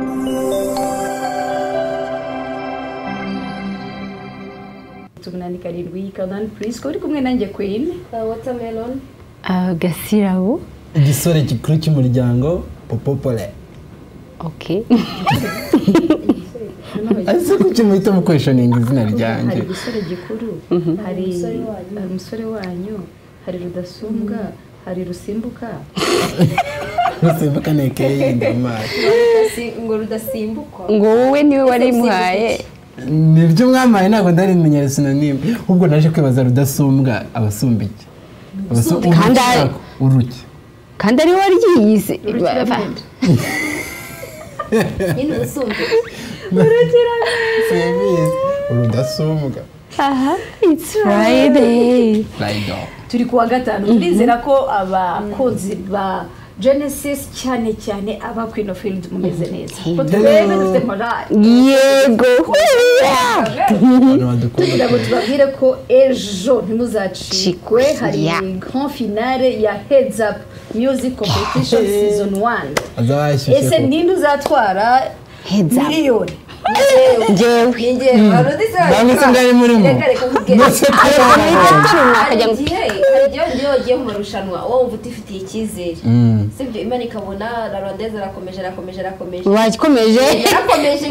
Tumunani karindwi Canal Plus ko uri kumwe nanjye Queen Watermelon Gasirabo igisore gikuru cy'umuryango Popopole. Okay. Ase kuki muhita mukoreshaninga izina ryanjye. Hari igisore gikuru, hari umusore wanyu, hari Rudasumbwa, hari Rusimbuka. Rusimbuka nekeye ndamara. ngo rudasimbuka Ngo wowe niwe wari muhaye. Nibyo mwamaye ntabwo ndari menyera sinonime. Ubwo naje kwibaza Rudasumbwa abasumbike. Uruki. Kandi ari waryize. nyine usumbye Rudasumbwa. Aha, it's Friday. Turi kuwa gatanu turizera ko abakunzi ba Genesis cyane cyane aba Queen of Field mumeze neza. Ko twebwe dufite morale. Yego. Tugira ngo tubabwire ko ejo ntimuzacikwe hari grand finale ya Heads Up Music Competition Season 1. Ese ninde uzatwara Heads Up miliyoni? Njyewe. Namwe singari murimo. Hagiye mu marushanwa wowe umva utifitiye icyizere sibyo Imana ikabona Rwandeze arakomeje Wagikomeje yarakomeje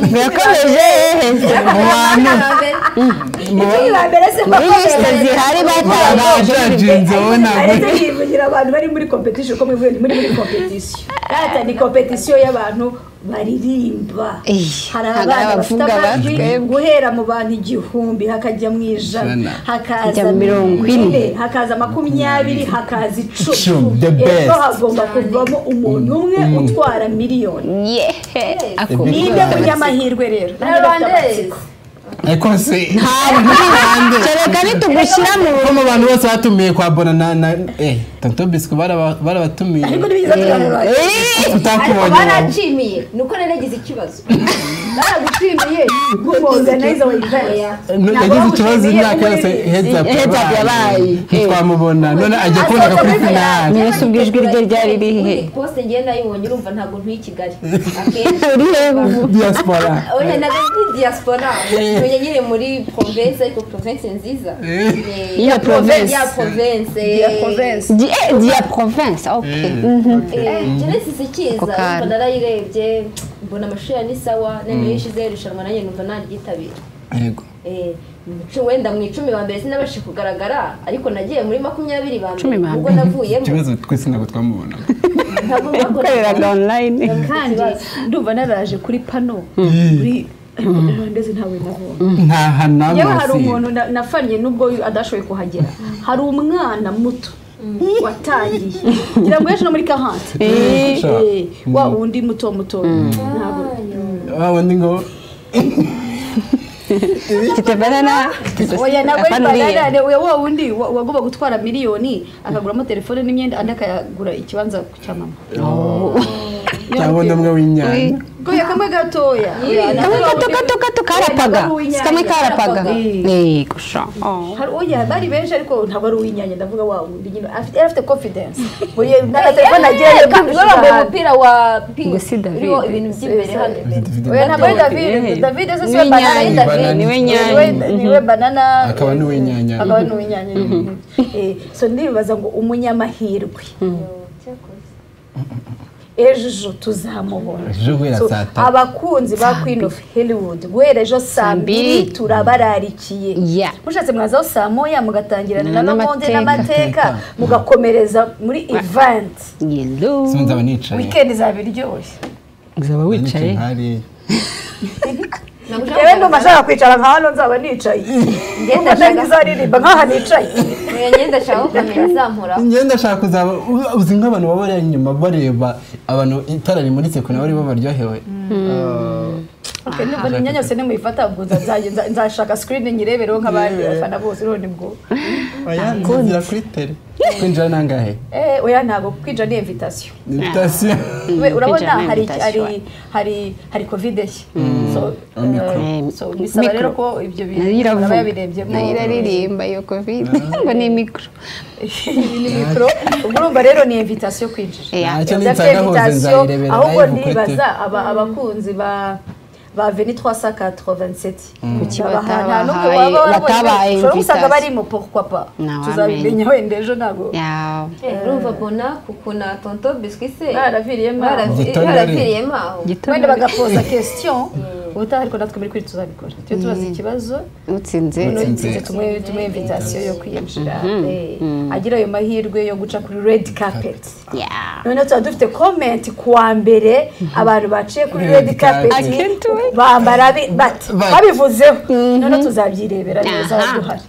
zihari batangaje ariko yivugira abantu bari muri competition ko muri competition ata ni competition y'abantu baririmba hari abantu bafite amajwi guhera mu bantu 1000 hakajya mu ijana hakaza 40 hakaza 20 hakaza 10 the best hagomba kuvamo umuntu umwe utwara miliyoni ninde munyamahirwe rero ariko se kereka nitugushyira mu bantu bose batumiye kwa bona na Tonto Bisco barabatumiye ariko nibiza tutakubonye baracimiye nuko nagize ikibazo baragucimiye organizer wa event nagize ikibazo imyaka yose Heads Up yabaye twamubona none ajya kuboneka kuri finale Yesu ubwijwi rye ryari rihe poste ngenda yibonye urumva ntago ntuyi Kigali uri he diaspora oya nagazi diaspora nyine muri province ariko province nziza ya province dia province okay Genesis ikiza narayirebye mbona amashuri ni sawa nene yishize irushanwa nanjye numva naryitabira yego wenda mu 10 ba mbere sinabashe kugaragara ariko nagiye muri 20 ba mbere ubwo navuyemo ikibazo twese ntabwo twamubona ntabwo nakoreraga online kandi ndumva naraje kuri pano kuri ndeze ntawe nabonye ntaha namwe yewe hari umuntu nafanye nubwo adashoboye kuhagera hari umwana muto watangiye ngira ngo ejo no muri kahante wa undi muto ntabwo wundi ngo Kite banana oya nawe banana wa wundi wagomba gutwara miliyoni akaguramo telefone n'imyenda andi akayagura ikibanza cya mama cyangwa ndamwe w'inyanya goya kamwe gatoya gato karapaga sikamwe karapaga gusha hari oya bari benshi ariko ntabwo ari uw'inyanya ndavuga wa wundi nyine afite confidence oya na telefone agiye gura umupira wa Sida iriho ibintu by'imbere hano oya ntabwo ari David se banana niwe banana akaba n'uw'inyanya so ndibaza ngo umunyamahirwe ejo tuzamubona abakunzi ba Queen of Hollywood guhera ejo saa 2 turabararikiye mushatse mwazaho saa 1 mugatangirana na monde n'amateka mugakomereza muri event sinzaba nicaye weekend zabiryoshye uzaba wicaye Ewe ndo mashaka kwicara nka hano nzaba nicaye ngenda ndagizaririmba nkaha nicaye ngenda shaka kamera zampura ngenda shaka kuzaba uzi nk'abantu baba inyuma bareba abantu itara rimuritse ko nabari babaryohewe okay nubwo ninyanya se nemuyifata ubwo nzashaka screen nyirebereho nk'abandi bafana bose rone bwo oya nzira kuri tele kwinjira nangahe oya ntago kwinjira ni invitation invitation urabona hari covid so bisaba rero ko ibyo bintu babirebye iraririmba iyo covid ngo ni micro urumva rero ni invitation kwinjira ahubwo ndibaza abakunzi ba Veni 387 batabaye invitation barimo pourquoi pas tuzabimenya wenda ejo nago urumva bona kuko na tonto biscuit se baraviriyemo wenda bagapoza question ubutaha ariko natwe muri kuri tuzabikora tujye tubaza ikibazo utsinze tumuhe invitation yo kwinjira agira ayo mahirwe yo guca kuri red carpet noneho tuba dufite comment kuwa mbere abantu baciye kuri red carpet bambara babivuzeho noneho tuzabyirebera neza duhari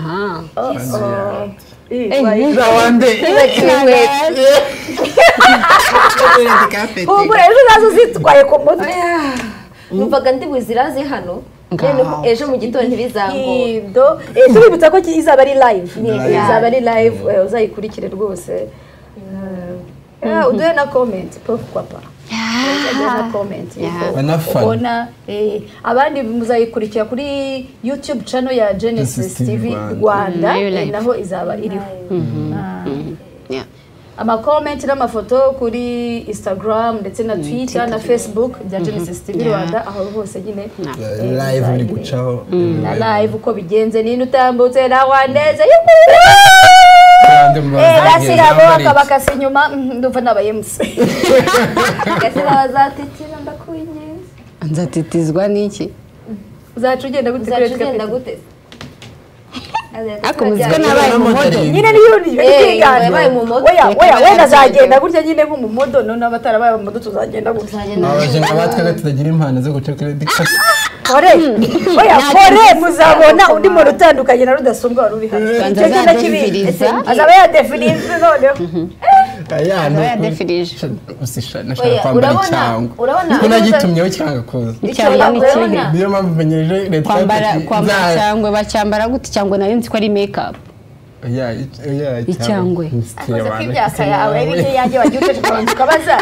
ubure ejo nazo zitwaye ku mutwe numvaga ndi buziraze hano ejo mu gitondo ntibizangora tuributsa ko izaba ari live uzayikurikire rwose uduhe na comment pourquoi pas ubona abandi muzayikurikira kuri YouTube channel ya Genesis TV Rwanda naho izaba iriho comment n'amafoto kuri Instagram ndetse na Twitter na Facebook bya Genesis TV Rwanda aho hose nyine live uri gucaho live uko bigenze nini utambutse na Rwandeze gasirabo akabakasi nyuma ndumva nabaye musi gasirabo azatitira ndakunyeza nzatitizwa niki uzacu ugenda gute ako muziko nabaye mu modo nyine niyo yabaye mu modo oya azagenda gutya nyine nko mu modo none abatarabaye mu modo tuzagenda gutya abajenga batwe tutagira impano zo guca kuri dikata kore muzabona undi muntu utandukanye na rudasumbwa wari uri hano icyo kintu kibi azaba yadefinije noneho yadefirije nashaka kwambara icyangwa kuko nagitumyeho cyangwa kuza icyangwa ni kimwe niyo mpamvu menyeje leta kwambara cyangwa bacyambara gute cyangwa nayo nzi ko ari makeup icyangwe akoze kw'imyaka yawe ari yanjye wagiye uteje ukabaza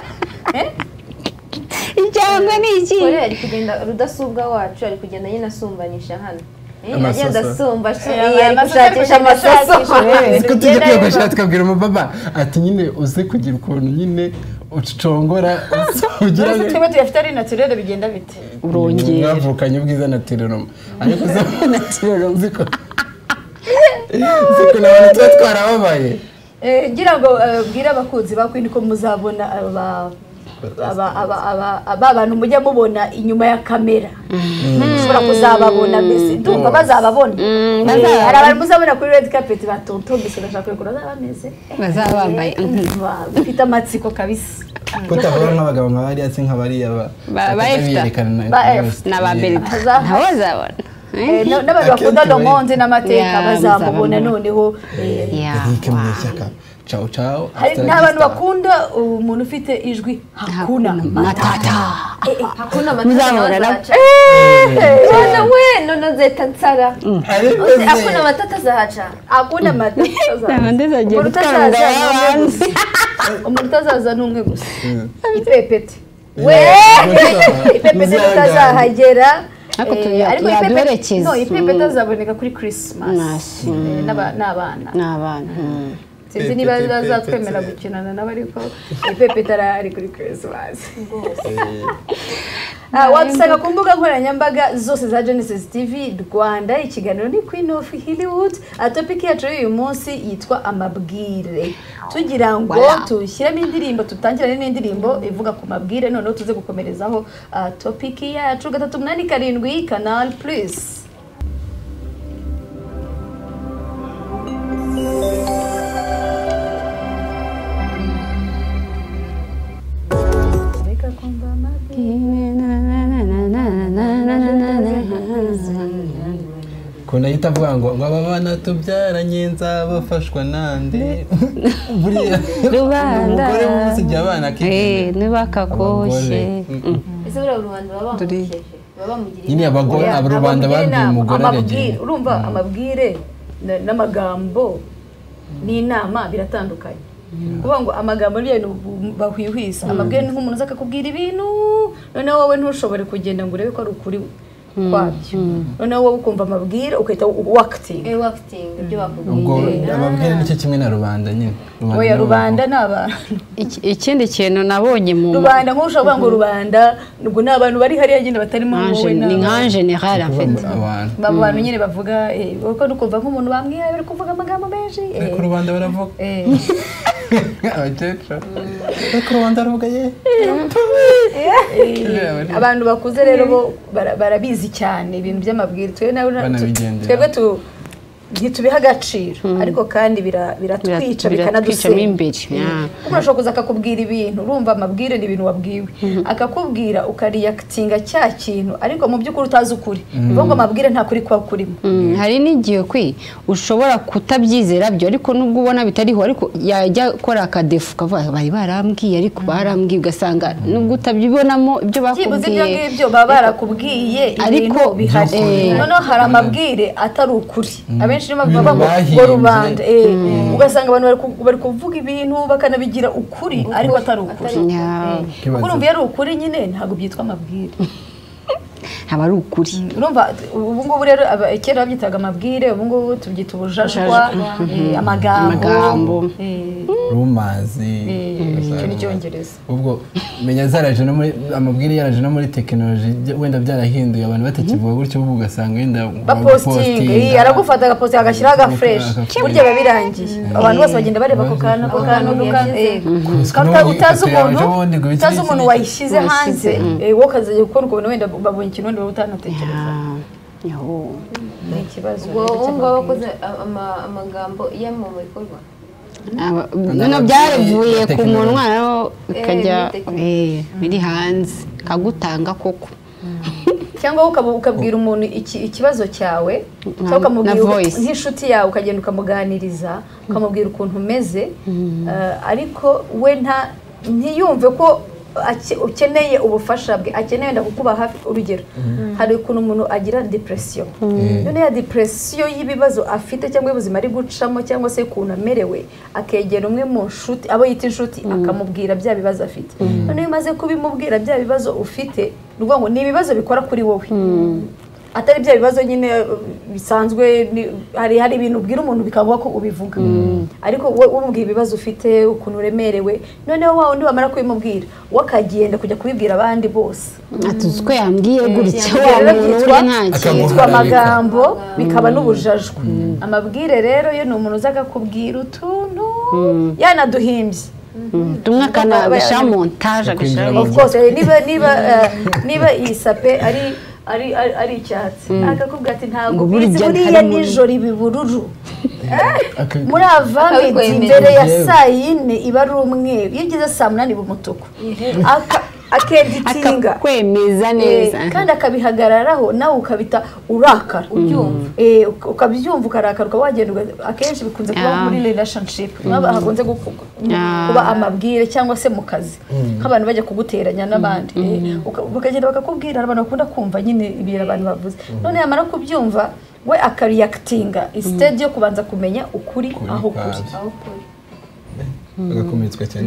icyangwe ni iki ari kugenda rudasumbwa wacu ari kugenda nyine asumbanisha hano agenda asumba gushakisha amasoso siko tujya kwiyogosha tukabwira umubaba ati nyine uze kugira ukuntu nyine ucongora ugira ngo twebwe tuyafite ari naturel bigenda bite urongera mwavukanye ubwiza naturel ariko uze naturel ziko n'abantu tuba twarababaye ngira ngo bwira abakunzi bakwindi ko muzabona abantu mujya mubona inyuma ya kamera ushobora kuzababona mbese ndumva bazababona hari abantu muzabona kuri red carpet batonto mbese ndashaka ko bazabameze bazabambaye bafite amatsiko kabisa kutavuga nk'abagabo nk'abari ase nk'abariya n'abambere ntaho bazabona n'abantu bakunda Le Monde n'amateka bazamubona noneho ciao ciao n'abantu bakunda umuntu ufite ijwi hakuna matata hakuna matata bana we none zeta nsara hakuna matata zahaca hakuna matata umuntu utazaza n'umwe gusa ipepete we ipepete utazahagera ariko yaduherekeza ipepete azaboneka kuri Christmas n'abana sinzi niba bazatwemera gukinana nabo ariko ipepete ari kuri Christmas wadusanga ku mbuga nkoranyambaga zose za Genesis TV Rwanda. Ikiganiro ni Queen of Hollywood. Topic yacu y'uyu munsi yitwa amabwire, tugira ngo tushyiremo indirimbo, tutangirane n'indirimbo ivuga ku mabwire, noneho tuze gukomerezaho topic yacu 387 Canal Plus. Kuna yitavuga ngo ababana tubyaranye nzabafashwa nande buriya rubanda umugore w'umunsi jya abana nibakakoshe ese buriya rubanda babamukeshe babamugirira nyine abagore abarubanda babwiye umugore aragiye. Urumva amabwire n'amagambo n'inama biratandukanye. kuvuga ngo amagambo y'ibintu bahwihwisa amabwire ni nk'umuntu uzaka kubwira ibintu noneho wowe ntushobore kugenda ngo urebe ko ari ukuri kwabyo noneho wowe ukumva amabwire ukahita wakitinga ibyo bakubwira amabwire nicyo kimwe na rubanda nyine oya rubanda ni abantu ikindi kintu nabonye mu rubanda nk'ushobora ngo rubanda ubwo ni abantu bari hariya nyine batarimo wowe ni nka general afite abantu nyine bavuga uko nukumva nk'umuntu bamwiye bari kuvuga amagambo menshi ku rubanda baravuga abakecuru ku rubanda baravuga abantu bakuze rero bo barabizi cyane ibintu by'amabwire twebwe ntitubiha agaciro ariko kandi biratwica bikanadusenya imbere kuko urashobora kuza akakubwira ibintu urumva amabwire ni ibintu wabwiwe akakubwira ukariyakitinga cya kintu ariko mu by'ukuri utazi ukuri bivuga ngo amabwire nta kuri kuba kurimo hari n'igihe ushobora kutabyizera byo ariko nubwo ubona bitariho ariko yajya akora akadefu kavuga bari barambwiye ariko barambwiye ugasanga nubwo utabyibonamo ibyo bakubwiye ibyo baba barakubwiye ibintu bihari noneho hari amabwire atari ukuri abenshi bavuga ngo rubanda ugasanga abantu bari kuvuga ibintu bakanabigira ukuri ariko atari ukuri urumva iyo ari ukuri nyine ntabwo byitwa amabwire haba ari ukuri urumva ubu ngubu rero kera babyitaga amabwire ubu ngubu tubyita ubujajwa amagambo rumazi icyo ni icyongereza ubwo menya zaraje no muri amabwire yaraje no muri tekinoloji wenda byarahinduye abantu batakivuga gutyo ubu ugasanga wenda bapostinga aragufata agapostinga agashyiraho agafresh burya biba birangiye abantu bose bagenda bareba ako kantu utazi umuntu wayishyize hanze wowe ukazajya gukora ukuntu wenda babonye ikintu wenda wowe utanatekereza ni ikibazo ubu ngubu bakoze amagambo yo mu bikorwa noneho byaravuye ku munwa bikajya biri hanze kagutanga koko cyangwa ukabwira umuntu ikibazo cyawe cyangwa ukamubwira nk'inshuti yawe ukagenda ukamuganiriza ukamubwira ukuntu umeze ariko we ntiyumve ko ukeneye ubufasha bwe akeneye wenda kukuba hafi urugero hari ukuntu umuntu agira depression none ya depression y'ibibazo afite cyangwa ubuzima ari gucamo cyangwa se ukuntu amerewe akegera umwe mu nshuti abo yita inshuti akamubwira bya bibazo afite none iyo umaze kubimubwira bya bibazo ufite ngo ni ibibazo bikora kuri wowe atari bya bibazo nyine bisanzwe hari ibintu ubwira umuntu bikavuga ko ubivuga ariko wowe umubwira ibibazo ufite ukuntu uremerewe noneho wa undi wamara kubimubwira wakagenda kujya kubibwira abandi bose atuzi ko yambwiye gutya wa muntu yitwa amagambo bikaba n'ubujajwe amabwire rero yo ni umuntu uza akakubwira utuntu yanaduhimbye tumwe akanabisha montage agashiraho of course niba iyi sape ari icyatsi akakubwira ati ntabwo buriya nijoro ibibururu muri avamidi imbere ya saa yine iba ari umweru iyo ugeze saa munani iba umutuku akeditinga akakwemeza neza kandi akabihagararaho nawe ukabita urakara ukabyumva ukarakara ukaba wagenda akenshi bikunze kuba muri relationship hakunze kuba amabwire cyangwa se mu kazi nk'abantu bajya kuguteranya n'abandi bakagenda bakakubwira abantu bakunda kumva nyine ibintu abantu bavuze none yamara kubyumva we akariyakitinga instead yo kubanza kumenya ukuri aho kuri agakometswa cyane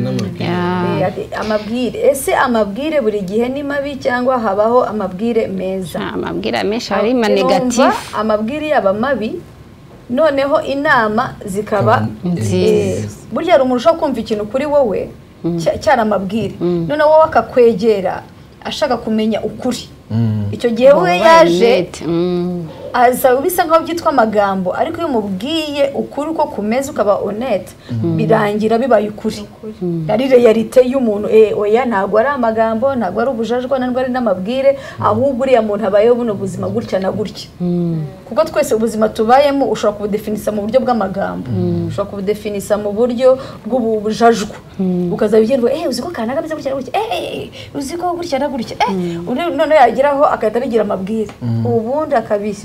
amabwire ese amabwire buri gihe ni mabi cyangwa habaho amabwire meza amabwire menshi ari negative amabwire yaba mabi noneho inama zikaba burya hari umuntu ushobora kumva ikintu kuri wowe cyari amabwire noneho wowe akakwegera ashaka kumenya ukuri icyo gihe we yaje aza bisa nkaho byitwa amagambo ariko iyo umubwiye ukuri uko kumeze ukaba honete birangira bibaye ukuri ari realite y'umuntu oya ntabwo ari amagambo ntabwo ari ubujajwa ntabwo ari n'amabwire ahubwo uriya muntu abayeho buno buzima gutya na gutya kuko twese ubuzima tubayemo ushobora kubudefinisa mu buryo bw'amagambo ushobora kubudefinisa mu buryo bw'ubujajwa ukaza bigendwa uzi ko kanaka biza gutya gutya uzi ko gutya na gutya none yageraho agahita abigira amabwire ubundi akabisa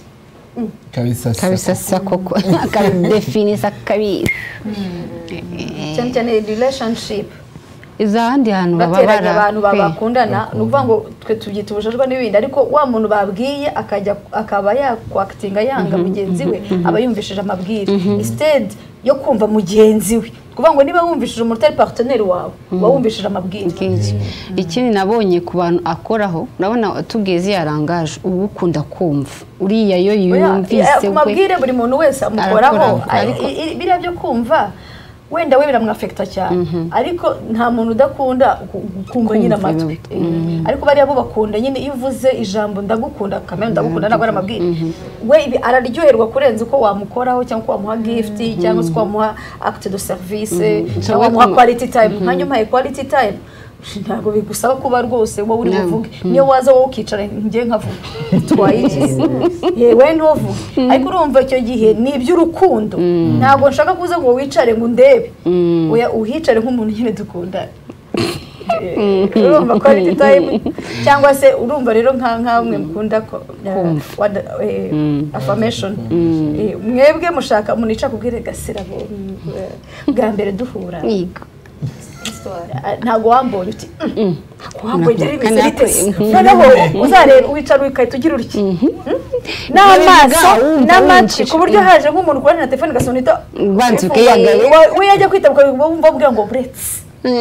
kabisasa koko akabidefinisa kabisa cyane cyane relationship izahandi hantu bateranya abantu bakundana nuvuga ngo twe tubyita ubujajwa n'ibindi ariko wa muntu babwiye akaba yakwakitinga yanga mugenzi we aba yumvishije amabwire instead yo kumva mugenzi we kuvuga ngo niba wumvishije umuntu utari partenaire wawe wumvishije amabwire. Ikindi nabonye ku bantu akoraho urabona tugeze yarangaje ubu ukunda kumva uriya yo yumvise amabwire buri muntu wese amukoraho biriya byo kumva wenda we biramwafekta cyane ariko nta muntu udakunda kumva nyine amatwi ariko bariya bo bakunda nyine iyo uvuze ijambo ndagukunda kamera ndagukunda ntabwo ari amabwire we araryoherwa kurenza uko wamukoraho cyangwa ko wamuha gift cyangwa ko wamuha acte de service cyangwa wamuha quality time hanyuma quality time ntabwo bigusaba kuba rwose wowe uri buvuge niyo waza wowe ukicara ngiye nkavuga twayigize yewe ntuvuge ariko urumva icyo gihe ni iby'urukundo ntabwo nshaka kuza ngo wicare ngo ndebe oya uhicare nk'umuntu nyine dukunda urumva quality time cyangwa se urumva rero nkamwe mukunda ko affirmation mwebwe mushaka munica kubwire gasira bwa mbere duhura ntabwo wambonye uti wambonye ari bizitese noneho uzareba wicara ukahita ugira uriki n'amaso n'amatwi ku buryo haje nk'umuntu kubona na telefone gasonita banzuke yagaye we yajya kwita wumva ubwira ngo buretse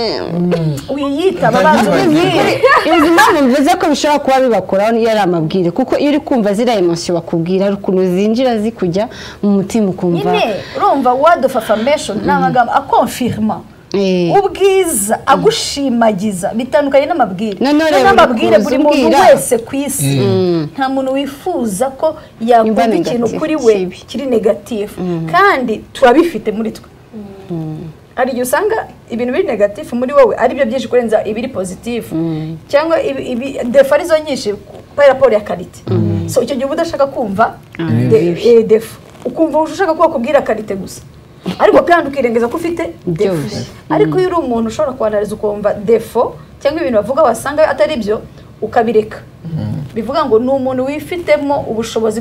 wiyitaba banzu bibwire izi mpamvu mvuze ko bishobora kuba bibakoraho niyo ari amabwire kuko iyo uri kumva ziriya emotion bakubwira ukuntu zinjira zikujya mu mutima ukumva nyine urumva word of affirmation ni amagambo akonfirma ubwiza agushimagiza bitandukanye n'amabwire n'amabwire buri muntu wese ku isi nta muntu wifuza ko yakumva ikintu kuri we kiri negative kandi turabifite muri twe ari igihe usanga ibintu biri negative muri wowe ari byo byinshi kurenza ibiri positive cyangwa defa arizo nyinshi par rapport ya qualité so icyo gihe udashaka kumva defa ukumva ushaka ko bakubwira qualité gusa ariko kandi ukirengeza ko ufite defo ariko iyo uri umuntu ushobora kwanariza ukumva defo cyangwa ibintu bavuga wasanga atari byo ukabireka bivuga ngo ni umuntu wifitemo ubushobozi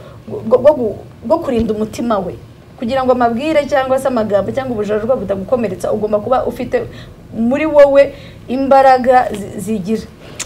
bwo kurinda umutima we kugira ngo amabwire cyangwa se amagambo cyangwa ubujajwa butagukomeretsa ugomba kuba ufite muri wowe imbaraga zigira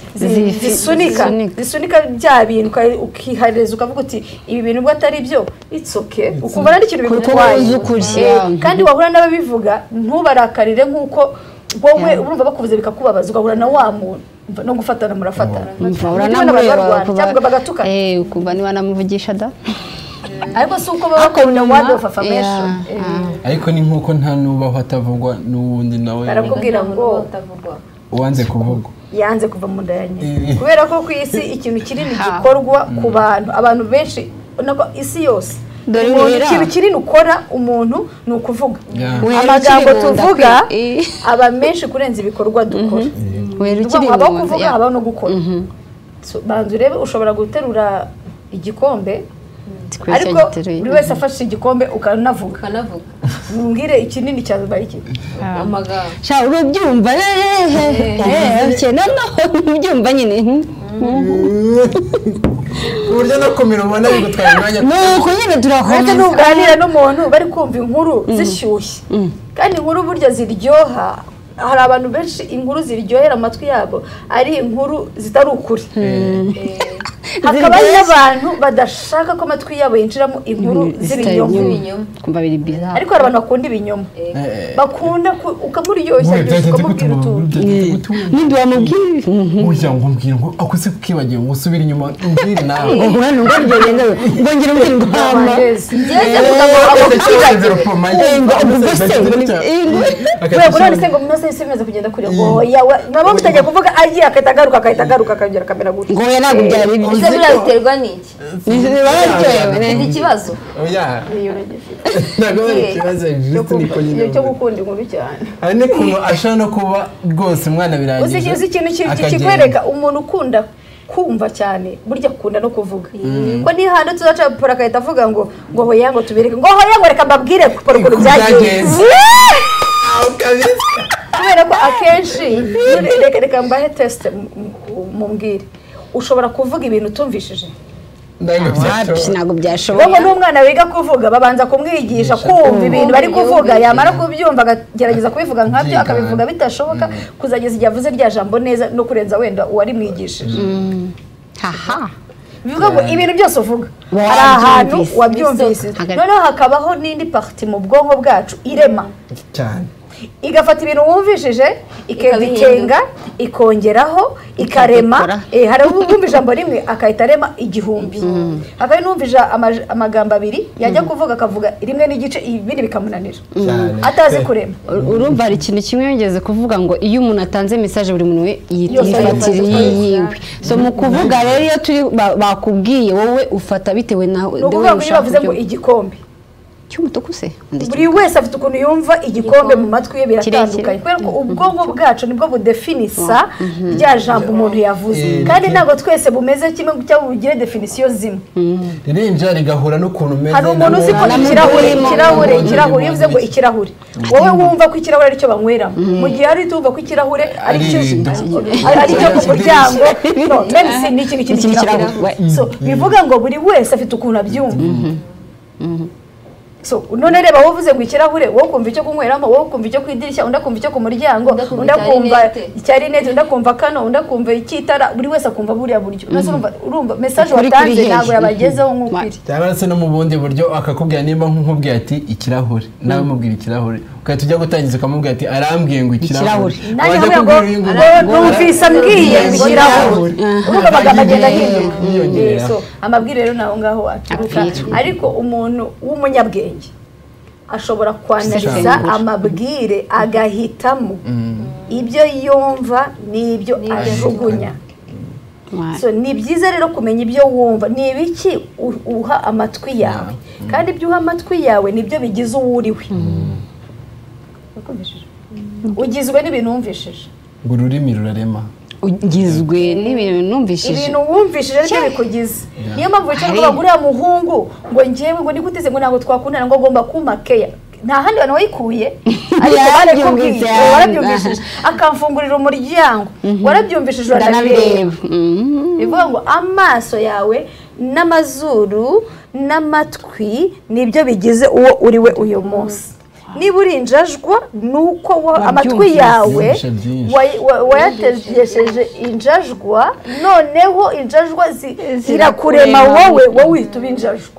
zisunika bya bintu ukihareza ukavuga uti ibi bintu ubwo atari byo it's okay ukumva ari ikintu bigutwaye kandi wahura n'ababivuga ntubarakarire nk'uko wowe urumva bakuvuze bikakubabaza ugahura na wa muntu no gufatana murafatana cyangwa bagatuka ukumva niba namuvugisha da ariko si uko baba bakunda word of affirmation ariko ni nk'uko nta nubaho atavugwa n'uwundi nawe barakubwira ngo uwanze kuvugwa yanze kuva mu nda ya nyina kubera ko ku isi ikintu kinini gikorwa ku abantu benshi nako isi yose ikintu kinini ukora umuntu ni ukuvuga amagambo tuvuga aba menshi kurenza ibikorwa dukora haba kuvuga haba no gukora banza urebe ushobora guterura igikombe ariko buri wese afashe igikombe ukanavuga mbwire ikinini cyawe bari iki amagambo sha urubyumva ubyumva nyine uburyo no kumira ubona bigutwara umwanya nuko nyine turakomeza n'uganira n'umuntu bari kumva inkuru zishyushye kandi inkuru burya ziryoha hari abantu benshi inkuru ziryohera amatwi yabo ari inkuru zitari ukuri hakaba n'abantu badashaka ko amatwi yabo yinjiramo inkuru z'ibinyoma kumva biri bizarre ariko hari abantu bakunda ibinyoma bakunda ukamuryoshya ukamubwira utuntu n'indi wamubwira ujya ngo mbwira ngo akuze kukibagiwe ngo usubire inyuma umbwire nawe ngo ngende ngo ngira umbwira ngo hama ngeze kuvuga ngo ngo simeze kugenda kuri ngo nabo mutajya kuvuga agiye akahita agaruka akongera kamera gutya ngo we ntabwo byari bibi ese biterwa n'iki ni ikibazo oya ntabwo ari ikibazo niko nyine cyo gukunda inkuru cyane hari n'ukuntu ashobora no kuba rwose umwana birangije uzi ikintu kikwereka umuntu ukunda kumva cyane burya akunda no kuvuga ko ni hano tuzaca pora akahita avuga ngo hoya ngo tubereke ngo hoya ngo reka mbabwire pora ukuntu byagenze kubera ko akenshi reka mbahe tesite mumbwire ushobora kuvuga ibintu utumvishije ntabwo byashoboka ubwo n'umwana wiga kuvuga babanza kumwigisha kumva ibintu bari kuvuga yamara kubyumva akagerageza kubivuga nkabyo akabivuga bitashoboka kuzageza igihe avuze rya jambo neza no kurenza wenda uwari mwigishije bivuga ngo ibintu byose uvuga hari ahantu wabyumvise noneho hakabaho n'indi parti mu bwonko bwacu irema cyane igafata ibintu wumvishije ikabitenga ikongeraho ikarema hari uwumva ijambo rimwe akahita arema igihumbi hakaba n'uwumvije amagambo abiri yajya kuvuga akavuga rimwe n'igice ibindi bikamunanira atazi kurema urumva hari ikintu kimwe yongeze kuvuga ngo iyo umuntu atanze message buri muntu we yifatira yiwe so mu kuvuga rero iyo turi bakubwiye wowe ufata bitewe nawe bavuze ngo igikombe cy'umutuku se buri wese afite ukuntu yumva igikombe mu matwi ye biratandukanye kubera ko ubwonko bwacu nibwo budefinisa rya jambo umuntu yavuze kandi ntabwo twese bumeze kimwe cyangwa bugire definisiyo zimwe ririnjira rigahura n'ukuntu umeze hari umuntu uzi ko ikirahure bivuze ngo ikirahure wowe wumva ko ikirahure aricyo banyweramo mu gihe hari tumva ko ikirahure aricyo ku muryango medicine ni ikintu cy'ikirahure bivuga ngo buri wese afite ukuntu abyumva so none reba wovuze ngo ikirahure wowe kumva icyo kunyweramo wowe kumva icyo kwidirishya undi akumva icyo ku muryango undi akumva icyari nete undi akumva kano undi akumva icyitara buri wese akumva buriya buryo urumva message watanze ntabwo yabagezeho nk'ukuri cyangwa se no mu bundi buryo akakubwira nimba nk'ubwiye ati ikirahure nawe mubwira ikirahure ukahita ujya gutangiza ukamubwira ati arambwiye ngo ikirahure wajya kubwira ngo numvise ambwiye ngo ikirahure urumva amagambo agenda ahinduka so amabwire rero naho ngaho aturuka ariko umuntu w'umunyabwenge ashobora kwanariza amabwire agahitamo ibyo yumva n'ibyo ajugunya so ni byiza rero kumenya ibyo wumva ni ibiki uha amatwi yawe kandi ibyo uha amatwi yawe nibyo bigize uwo uriwe ugizwe n'ibintu wumvishije ngo ururimi rurarema ugizwe n'ibintu numvishije ibintu wumvishije nibyo bikugize niyo mpamvu wicara ngo baguriya muhungu ngo njyewe ngo niguteze ngo ntabwo twakundana ngo agomba kumpa keya nta handi bantu wayikuye ariko barakubwiye warabyumvishije akamfungurira umuryango warabyumvishije uranabireba bivuga ngo amaso yawe n'amazuru n'amatwi nibyo bigize uwo uriwe uyu munsi niba uri injajwa nuko amatwi yawe wayategesheje injajwa noneho injajwa zirakurema wowe uhita uba injajwa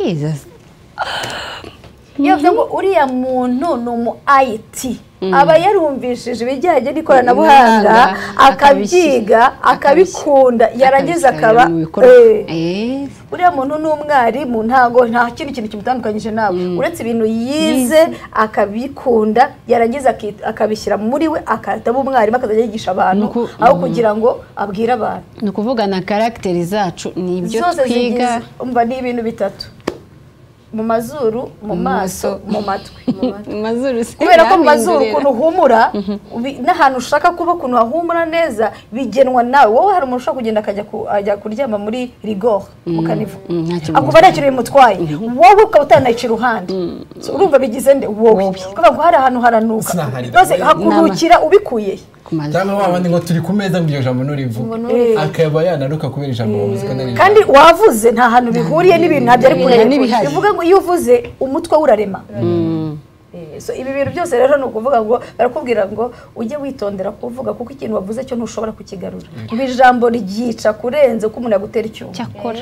iyo bivuze ngo uriya muntu ni umu IT aba yarumvishije ibijyanye n'ikoranabuhanga akabyiga akabikunda yarangiza akaba uriya muntu ni umwarimu nta kindi kintu kimutandukanyije nawe uretse ibintu yize akabikunda yarangiza akabishyira muri we akataba umwarimu akazajya yigisha abantu aho kugira ngo abwire abantu ni ukuvuga na karagiteri zacu ni ibyo twiga umva ni ibintu bitatu mu mazuru mu maso mu matwi kubera ko mu mazuru ukuntu uhumura n'ahantu ushaka kuba ukuntu hahumura neza bigenwa nawe wowe hari umuntu ushaka kugenda akajya kuryama muri rigore mu kanivo akuva nta kintu bimutwaye wowe ukaba utanayica iruhande urumva bigize nde wowe kuvuga ngo hari ahantu haranuka rwose hakurukira ubikuye cyangwa wabandi ngo turi ku meza ngo iryo jambo nurivuga akaba yanaruka kubera ijambo wavuze kandi wavuze nta hantu bihuriye n'ibintu ntabyo ari kureba bivuga ngo iyo uvuze umutwe urarema so ibi bintu byose rero ni ukuvuga ngo barakubwira ngo ujye witondera kuvuga kuko ikintu wavuze cyo ntushobora kukigarura ngo ijambo ryica kurenze ko umuntu yagutera icyuma cyakora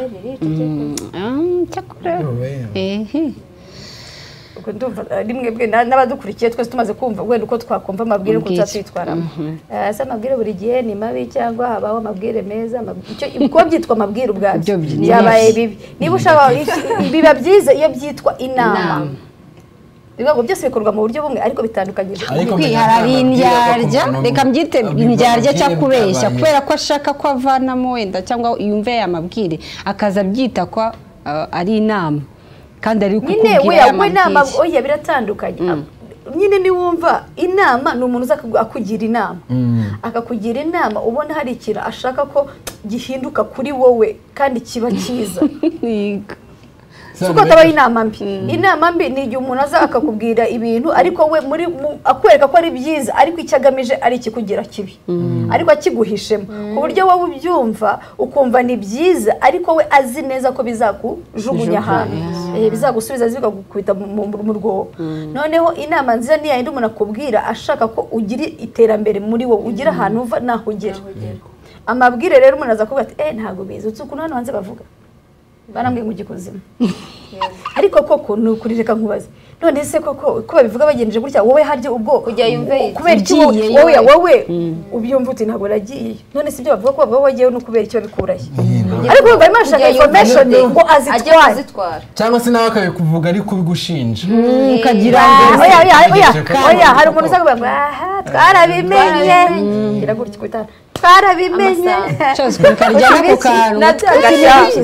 rimwe bwe n'abadukurikiye twese tumaze kumva wenda uko twakumva amabwire uko tuzatwitwaramo ese amabwire buri gihe ni mabi cyangwa habaho amabwire meza kuba byitwa amabwire ubwabyo byabaye bibi niba ushaka biba byiza iyo byitwa inama bivuga ngo byose bikorwa mu buryo bumwe ariko bitandukanyije hari indyarya reka mbyite indyarya cyangwa kubeshya kubera ko ashaka ko avanamo wenda cyangwa yumve aya mabwire akaza abyita ko ari inama kandi ari kukubwira inama oya biratandukanye nyine niwumva inama ni umuntu uza akugira inama akakugira inama ubona hari ikintu ashaka ko gihinduka kuri wowe kandi kiba cyiza suko atabaye inama mbi inama mbi ni igihe umuntu aza akakubwira ibintu ariko we akwereka ko ari byiza ariko icyo agamije ari ikikugira kibi ariko akiguhishemo ku buryo wowe ubyumva ukumva ni byiza ariko we azi neza ko bizakujugunya ahantu bizagusubiza zikagukubita mu rwobo noneho inama nziza ni yayindi umuntu akubwira ashaka ko ugira iterambere muri wowe ugira ahantu uva naho ugera amabwire rero umuntu aza kuvuga ati ntabwo bizi utse ukuntu hano hanze bavuga barambwiye ngo ugikuzimu ariko koko ni ukuri reka nkubaze none se koko ko babivuga bagendeje gutya wowe harya ubwo kujya yumve kubera iki wowe ubyumva uti ntabwo nagiye none si ibyo bavuga ko bavuga wagiyeho no kubera icyo babikuraye ariko bumva barimo bashaka information ngo azitware cyangwa se nawe akabikuvuga ari kubigushinja ukagira oya hari umuntu uza kuvuga ngo aha twarabimenye gira gutya kwitana twarabimenye cyose ukarya no kukantu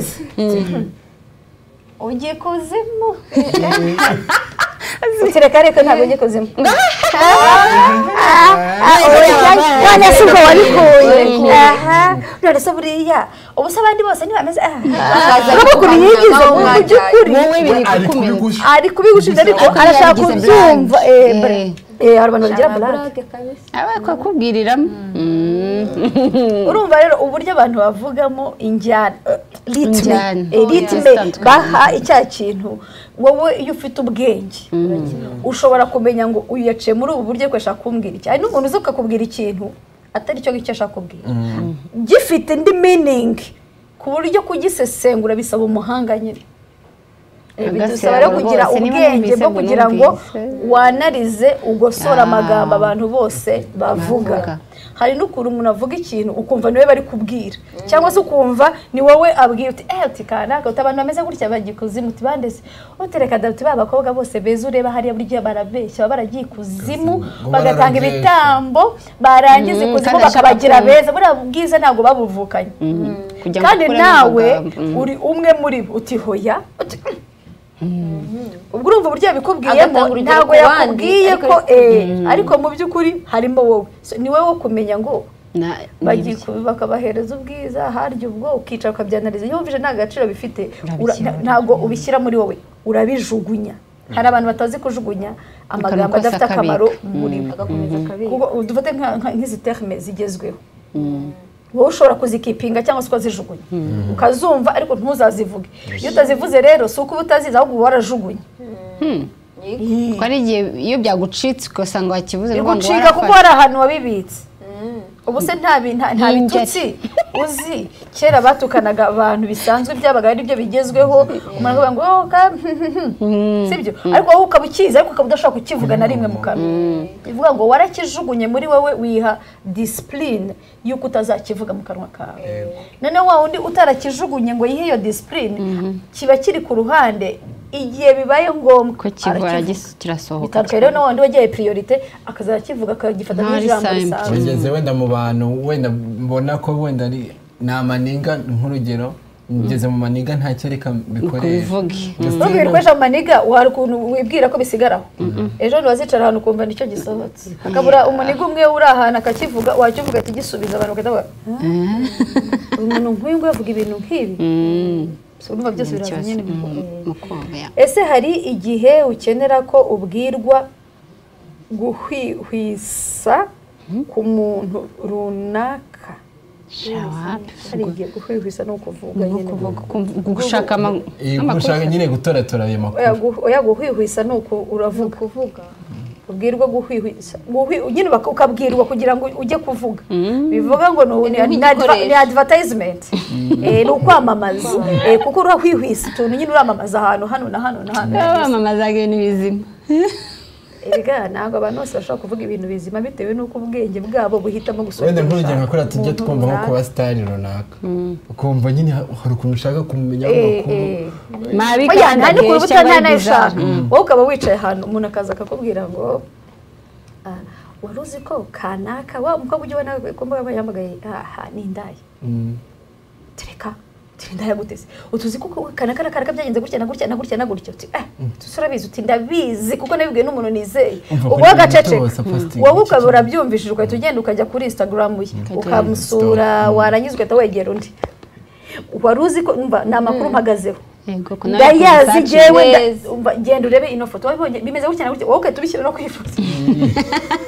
ugiye kuzimu utireka reka ntabwo ugiye kuzimu none se ubwo wabikuye none se buriya ubu se abandi bose ntibameze urabukuru yigize mu by'ukuri ari kubigushinja ariko arashaka kubyumva hari abantu bagira burake bakakubwiriramo urumva rero uburyo abantu bavugamo injyana ritme baha icya kintu wowe iyo ufite ubwenge ushobora kumenya ngo uyu yaciye muri ubu buryo ashaka kumbwira iki hari n'umuntu uza ukakubwira ikintu atari cyo ngicyo ashaka kubwira gifite indi meaning ku buryo kugisesengura bisaba umuhanga nyine bidusaba rero kugira ubwenge bwo kugira ngo wanarize ugosora amagambo abantu bose bavuga hari n'ukuntu umuntu avuga ikintu ukumva niwe bari kubwira cyangwa se ukumva ni wowe abwira uti uti kanaka abantu bameze gutya bagikuzimu uti bandese utereka dati babakobwa bose beza ureba hariya buri gihe barabeshya baragiye kuzimu bagatanga ibitambo barangiza ikuzimu bakabagira beza buriya bwiza ntabwo babuvukanye kandi nawe uri umwe muri bo uti hoya ubwo urumva uburyo yabikubwiyemo ntabwo yakubwiye ko ariko mu by'ukuri harimo wowe ni wowe wo kumenya ngo bakabahereza ubwiza harya ubwo ukicara ukabyanariza iyo wumvise nta gaciro bifite ntabwo ubishyira muri wowe urabijugunya hari abantu batazi kujugunya amagambo adafite akamaro muri bo dufate nk'izi terme zigezweho wowe ushobora kuzikipinga cyangwa se ukazijugunya ukazumva ariko ntuzazivuge iyo utazivuze rero si uko uba utazizi ahubwo uba warajugunye ko ari igihe iyo byagucitse ugasanga wakivuze ngo bigucika kuko hari ahantu wabibitse ubu se nta bitutsi uzi kera batukanaga abantu bisanzwe byabaga ari byo bigezweho umuntu akavuga ngo sibyo ariko wowe ukaba ukizi ariko ukaba udashobora kukivuga na rimwe mu kanwa bivuga ngo warakijugunye muri wowe wiha discipline yuko utazakivuga mu kanwa kawe noneho wa wundi utarakijugunye ngo yihe iyo discipline kiba kiri ku ruhande igihe bibaye ngombwa ko kivura kirasohoka bitandukanye rero n'uwandi wagiye priorite akazakivuga akagifata nk'ijambo risanzwe ngeze wenda mu bantu wenda mbona ko wenda ari amaniga nk'urugero ngeze mu maniga nta cyereka bikoresha nubwo bikoresha mu maniga wari ukuntu wibwira ko bisigaraho ejo ntiwazicara ahantu ukumva nicyo gisohotse akabura umuniga umwe uri ahantu akakivuga wakivuga ati gisubiza abantu bakajya umuntu nk'uyu nguyu avuga ibintu nk'ibi urumva byose biraza nyine ese hari igihe ukenera ko ubwirwa guhwihwisa ku muntu runaka hari igihe guhwihwisa ni ukuvuga nyine gushaka nyine gutoratora ayo makuru oya guhwihwisa ni uravuga ubwirwa guhwihwisa nyine ukabwirwa kugira ngo ujye kuvuga bivuga ngo ni advertisement ni ukwamamaza kuko urahwihwisa utuntu nyine uramamaza ahantu hano na hano na hano bamamaza ibintu bizima erega ntabwo abantu bose bashobora kuvuga ibintu bizima bitewe n'uko ubwenge bwabo buhitamo gusohoka wenda nk'urugero nka kuriya tujya twumva nko kuba sitari runaka ukumva nyine hari ukuntu ushaka kumenya amakuru nta n'ukuri uba ushaka wowe ukaba wicaye ahantu umuntu akaza akakubwira ngo wari uzi ko kanaka wa umukobwa ujya ubona ko mbuga yamagaye ni indaya tereka ndaya gutese utuzi kuko kanaka byagenze gutya na gutya na gutya na gutya tusurabizi uti ndabizi kuko nabibwiye n'umuntu nizeye ubwo agaceceka wowe ukaba urabyumvishije ugahita ugenda ukajya kuri Instagram ye ukamusura warangiza ugahita wegera undi wari uzi ko ni amakuru mpagazeho ndayazi jewe genda urebe ino foto wabibonye bimeze gutya na gutya wowe ugahita ubishyira no ku ifoto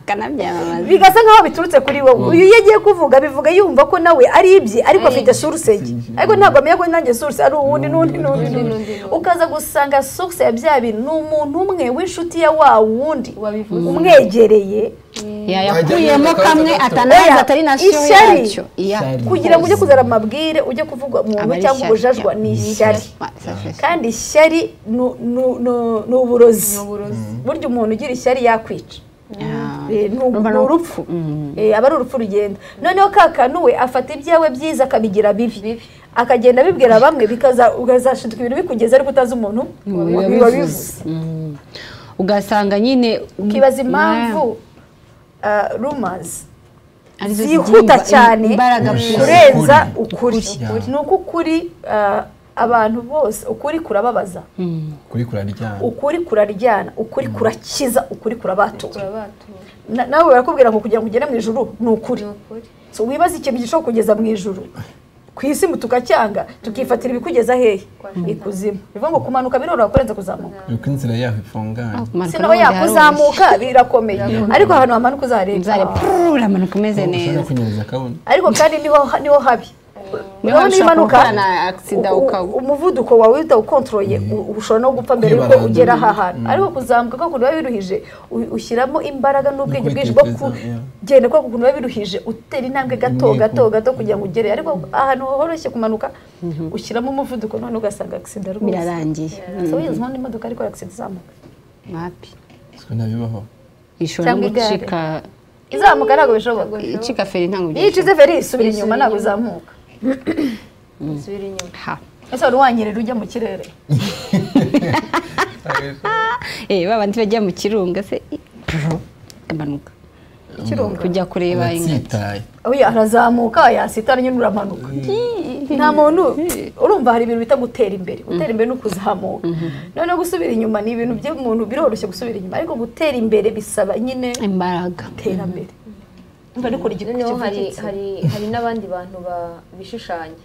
akanabyamamaza bigasa nkaho biturutse kuri wowe uyu yagiye kuvuga bivuga yumva ko nawe ari ibye ariko afite source ye ariko ntabwo amenya ko nanjye source ari uwundi n'undi ukaza gusanga source ya bya bintu ni umuntu umwe w'inshuti ya wa wundi umwegereye yakuyemo kamwe atanazi atari nasiyo yacyo kugira ngo ujye kuzana amabwire ujye kuvuga umuntu cyangwa ubujajwa ni ishyari kandi ishyari ni uburozi burya umuntu ugira ishyari yakwica ni urupfu aba ari urupfu rugenda noneho kakanu we afata ibyawe byiza akabigira bibi akagenda abibwira bamwe ukazashinduka ibintu bikugeza ariko utazi umuntu wabivuze ugasanga nyine ukibaza impamvu rumors zihuta cyane kurenza ukuri ni uko ukuri abantu bose ukuri kurababaza ukuri kuraryana ukuri kurakiza ukuri kurabatura nawe barakubwira ngo kugira ngo ugere mu ijuru ni ukuri wibaza ikintu gishobora kugeza mu ijuru ku isi tukacyanga tukifatira ibikugeza hehe ikuzimu bivuga ngo kumanuka biroroha kurenza kuzamuka yuko inzira yaho ifungana sinaho yakuzamuka birakomeye ariko ahantu hamanuka uzareba uramanuka umeze neza ariko kandi niho habi niho nimanuka umuvuduko wawe utawukontroye ushobora no gupfa mbere yuko ugera aha hantu ariko kuzamuka ko kuntu biba biruhije ushyiramo imbaraga n'ubwenge bwinshi bwo kugenda ko kuntu biba biruhije utera intambwe gato kugira ngo ugere ariko ahantu horoshye kumanuka ushyiramo umuvuduko none ugasanga accident rwose birarangiye so yizo none imodoka ariko accident izamuka mapi siko nabibaho ishobora gucika izamuka ntabwo bishoboka icika feri ntabwo yicuze feri isubira inyuma ntabwo izamuka subira inyuma ese wari wanyerera ujya mu kirere babandi bajya mu kirunga se amanuka kujya kureba ingagi oya arazamuka yasitara nyine uramanuka nta muntu urumva hari ibintu bita gutera imbere no kuzamuka noneho gusubira inyuma ni ibintu by'umuntu biroroshye gusubira inyuma ariko gutera imbere bisaba nyine imbaraga terambere noneho hari n'abandi bantu bishushanya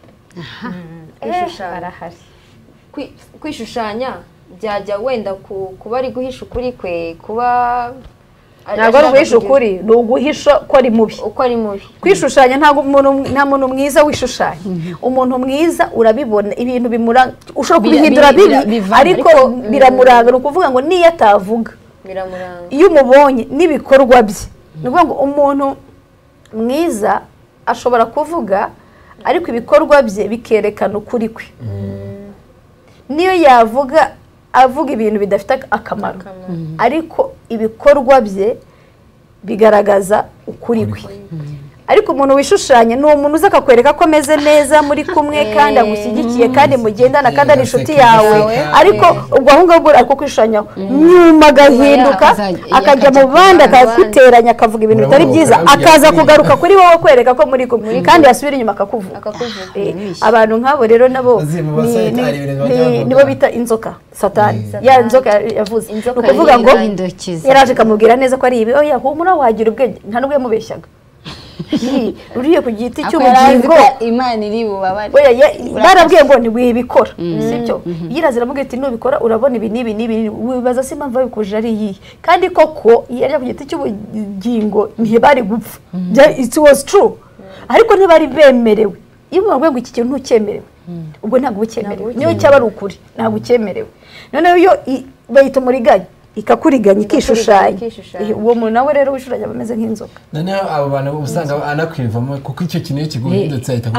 kwishushanya byajya wenda kuba ari guhisha ukuri kwe kuba ntabwo ari uguhisha ukuri ni uguhisha ko ari mubi kwishushanya nta muntu mwiza wishushanya umuntu mwiza urabibona ibintu bimuranga ushobora kubihindura bibi ariko biramuranga ni ukuvuga ngo niyo atavuga iyo umubonye n'ibikorwa bye ni ukuvuga ngo umuntu mwiza ashobora kuvuga ariko ibikorwa bye bikerekana ukuri kwe niyo yavuga avuga ibintu bidafite akamaro ariko ibikorwa bye bigaragaza ukuri kwe ariko umuntu wishushanya ni umuntu uza akakwereka ko ameze neza muri kumwe kandi agushyigikiye kandi mugendana kandi ari inshuti yawe ariko ubwo aho ngaho ariko kwishushanya nyuma agahinduka akajya mu bandi akaguteranya akavuga ibintu bitari byiza akaza kugaruka kuri wowe kwereka ko muri kumwe kandi yasubira inyuma akakuvuga abantu nk'abo rero nabo nibo bita inzoka satani ya inzoka yavuze ni ukuvuga ngo yaraje akamubwira neza ko ari ibi oya humura wagira ubwenge nta n'ubwo yamubeshyaga uriye ku giti cy'ubugingo imana iri bubabare barabwiye ngo ntiwibikora sibyo yirazira aramubwira ati nubikora urabona ibi n'ibi wibaza se impamvu babikuje ari iyihe kandi koko iyo ari ku giti cy'ubugingo ntibari gupfa it was true ariko ntibari bemerewe iyo bamubwiye ngo iki kintu ntucyemerewe ubwo ntabwo ucyemerewe niyo cyaba ari ukuri ntabwo ucyemerewe noneho iyo bayita umuriganya ikakuriganya ikishushanya uwo muntu nawe rero wishushanya bameze nk'inzoka noneho abo bantu usanga anakwivamo kuko icyo kintu kiguhindutse ahita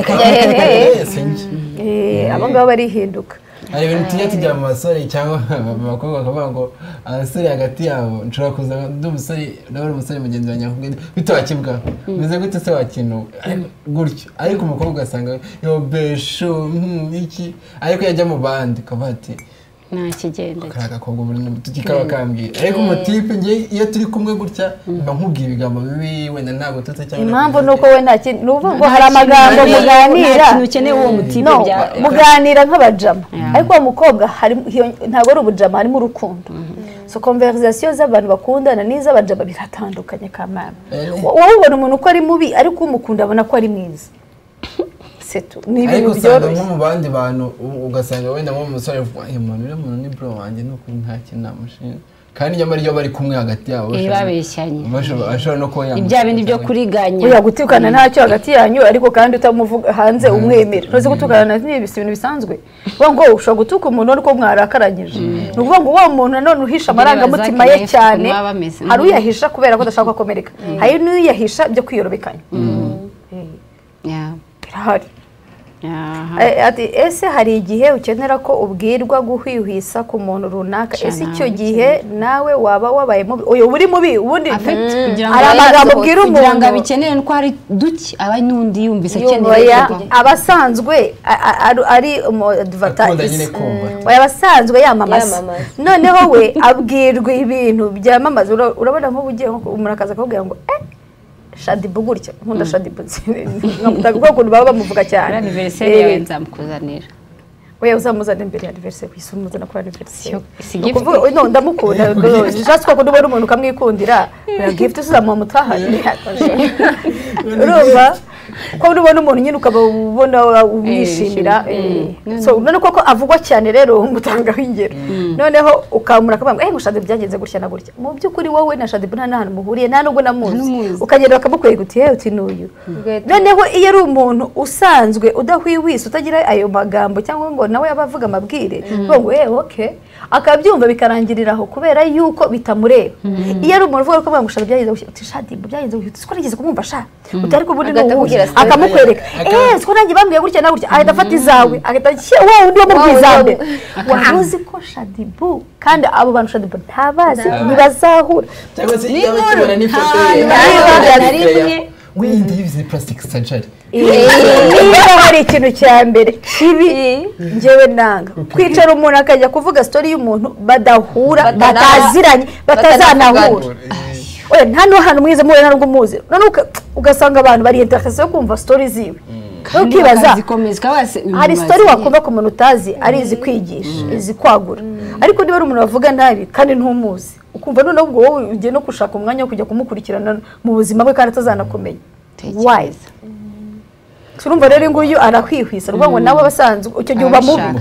abo ngabo barihinduka hari ibintu tujya tujya mu basore cyangwa abakobwa bakavuga ngo abasore hagati yabo nshobora kuza ndi umusore ndabona umusore mugenzi wanjye akubwira bite wakibwa meze gute se wakintu gutyo ariko umukobwa ugasanga yo besho iki ariko yajya mu bandi akavuga ati nta kigenda kakakobwa buri tukikaba kambwira ariko umutipe ngiye iyo turi kumwe gutya mba nkubwira ibigambo bibi wenda ntabwo tutse cyangwa impamvu nuko we nta kintu nuvuga ngo hari amagambo muganira ukeneye uwo mutipe bya muganira nk'abajama ariko uwo mukobwa ntabwo ari ubujama harimo urukundo so conversation z'abantu bakundana n'iz'abajama biratandukanye kamana wowe ubona umuntu uko ari mubi ariko umukunda abona ko ari mwiza ni ibintu byoroshye nko mu bandi bantu ugasanga wenda nko umusore umuntu ni bro wanjye nuko nta kintu namushinja kandi nyamara iyo bari kumwe hagati yabo babeshyanye bashobora no kuba ibya bindi byo kuriganya oya gutukana ntacyo hagati yanyu ariko kandi utamuvuga hanze umwemera ntuzi gutukana ni ibintu bisanzwe ngo ushobora gutuka umuntu ariko mwarakaranyije ni ukuvuga ngo wa muntu nanone uhisha amarangamutima ye cyane hari uyahisha kubera ko adashaka gukomereka hari n'uyahisha byo kwiyorobekanya birahari ati ese hari igihe ukenera ko ubwirwa guhwihwisa ku muntu runaka ese icyo gihe nawe waba wabaye mubi oya uri mubi ubundi ari amagambo ubwira umuntu kugira ngo abikeneye ko ari duki aba n'undi yumvise akeneye abasanzwe ari advertise oya abasanzwe yamamaza noneho we abwirwa ibintu byamamaza urabona nk'ubugiye umuntu akaza akubwira ngo Shadibu gutya nkunda Shadibu nkamutaga ko baba bamuvuga cyane anniversaire yawe nzamukuzanira oya uzamuzana imbere ya anniversaire kwisumuzana kuri anniversaire kuvuga no ndamukunda just ko ndubona umuntu kamwikundira oya gift uzamumutahane urumva ko ndubona umuntu nyine ukaba ubona umwishimira so none koko avugwa cyane rero ngutanga ingero noneho ukamura akabanga ngo Shadibu byagenze gutya na gutya mu byukuri wowe na Shadibu nta hantu muhuriye nta nubwo namuzi ukagenda bakamukwega uti uti n'uyu noneho iyo ari umuntu usanzwe udahwiwisa utagira ayo magambo cyangwa ngo nawe yabavuga amabwire ngo okay akabyumva bikarangirira aho kubera yuko bitamureba iyo ari umuntu uvuga ko ngo Shadibu byagenze gutya uti Shadibu byagenze gutya siko nigeze kumumva sha utari kubundi n'ubugira akamukwereka siko nanjye bambwiye gutya na gutya ahita afata izawe ahita wowe undi wo mu bwizambe waruzi ko Shadibu kandi abo bantu Shadibu ntabazi ntibazahura cyangwa se iyo bakibona n'ifoto ye windi yize plastic surgery niba hari ikintu cya mbere kibi njyewe nanga kwicara umuntu akajya kuvuga story y'umuntu badahura bataziranye batazanahura oya nta n'ahantu mwize muwe ntabwo muzi none ugasanga abantu bari interesse yo kumva story ziwe ukibaza hari story wakumva ku muntu utazi ari izi kwigisha izi kwagura ariko niba ari umuntu bavuga nabi kandi ntumuzi ukumva noneho ubwo wowe ugiye no gushaka umwanya wo kujya kumukurikirana mu buzima bwe kandi atazanakumenya why turumva rero nguyu arahwihwisa rwo ngo nawe basanzwe icyo gihe uba mubi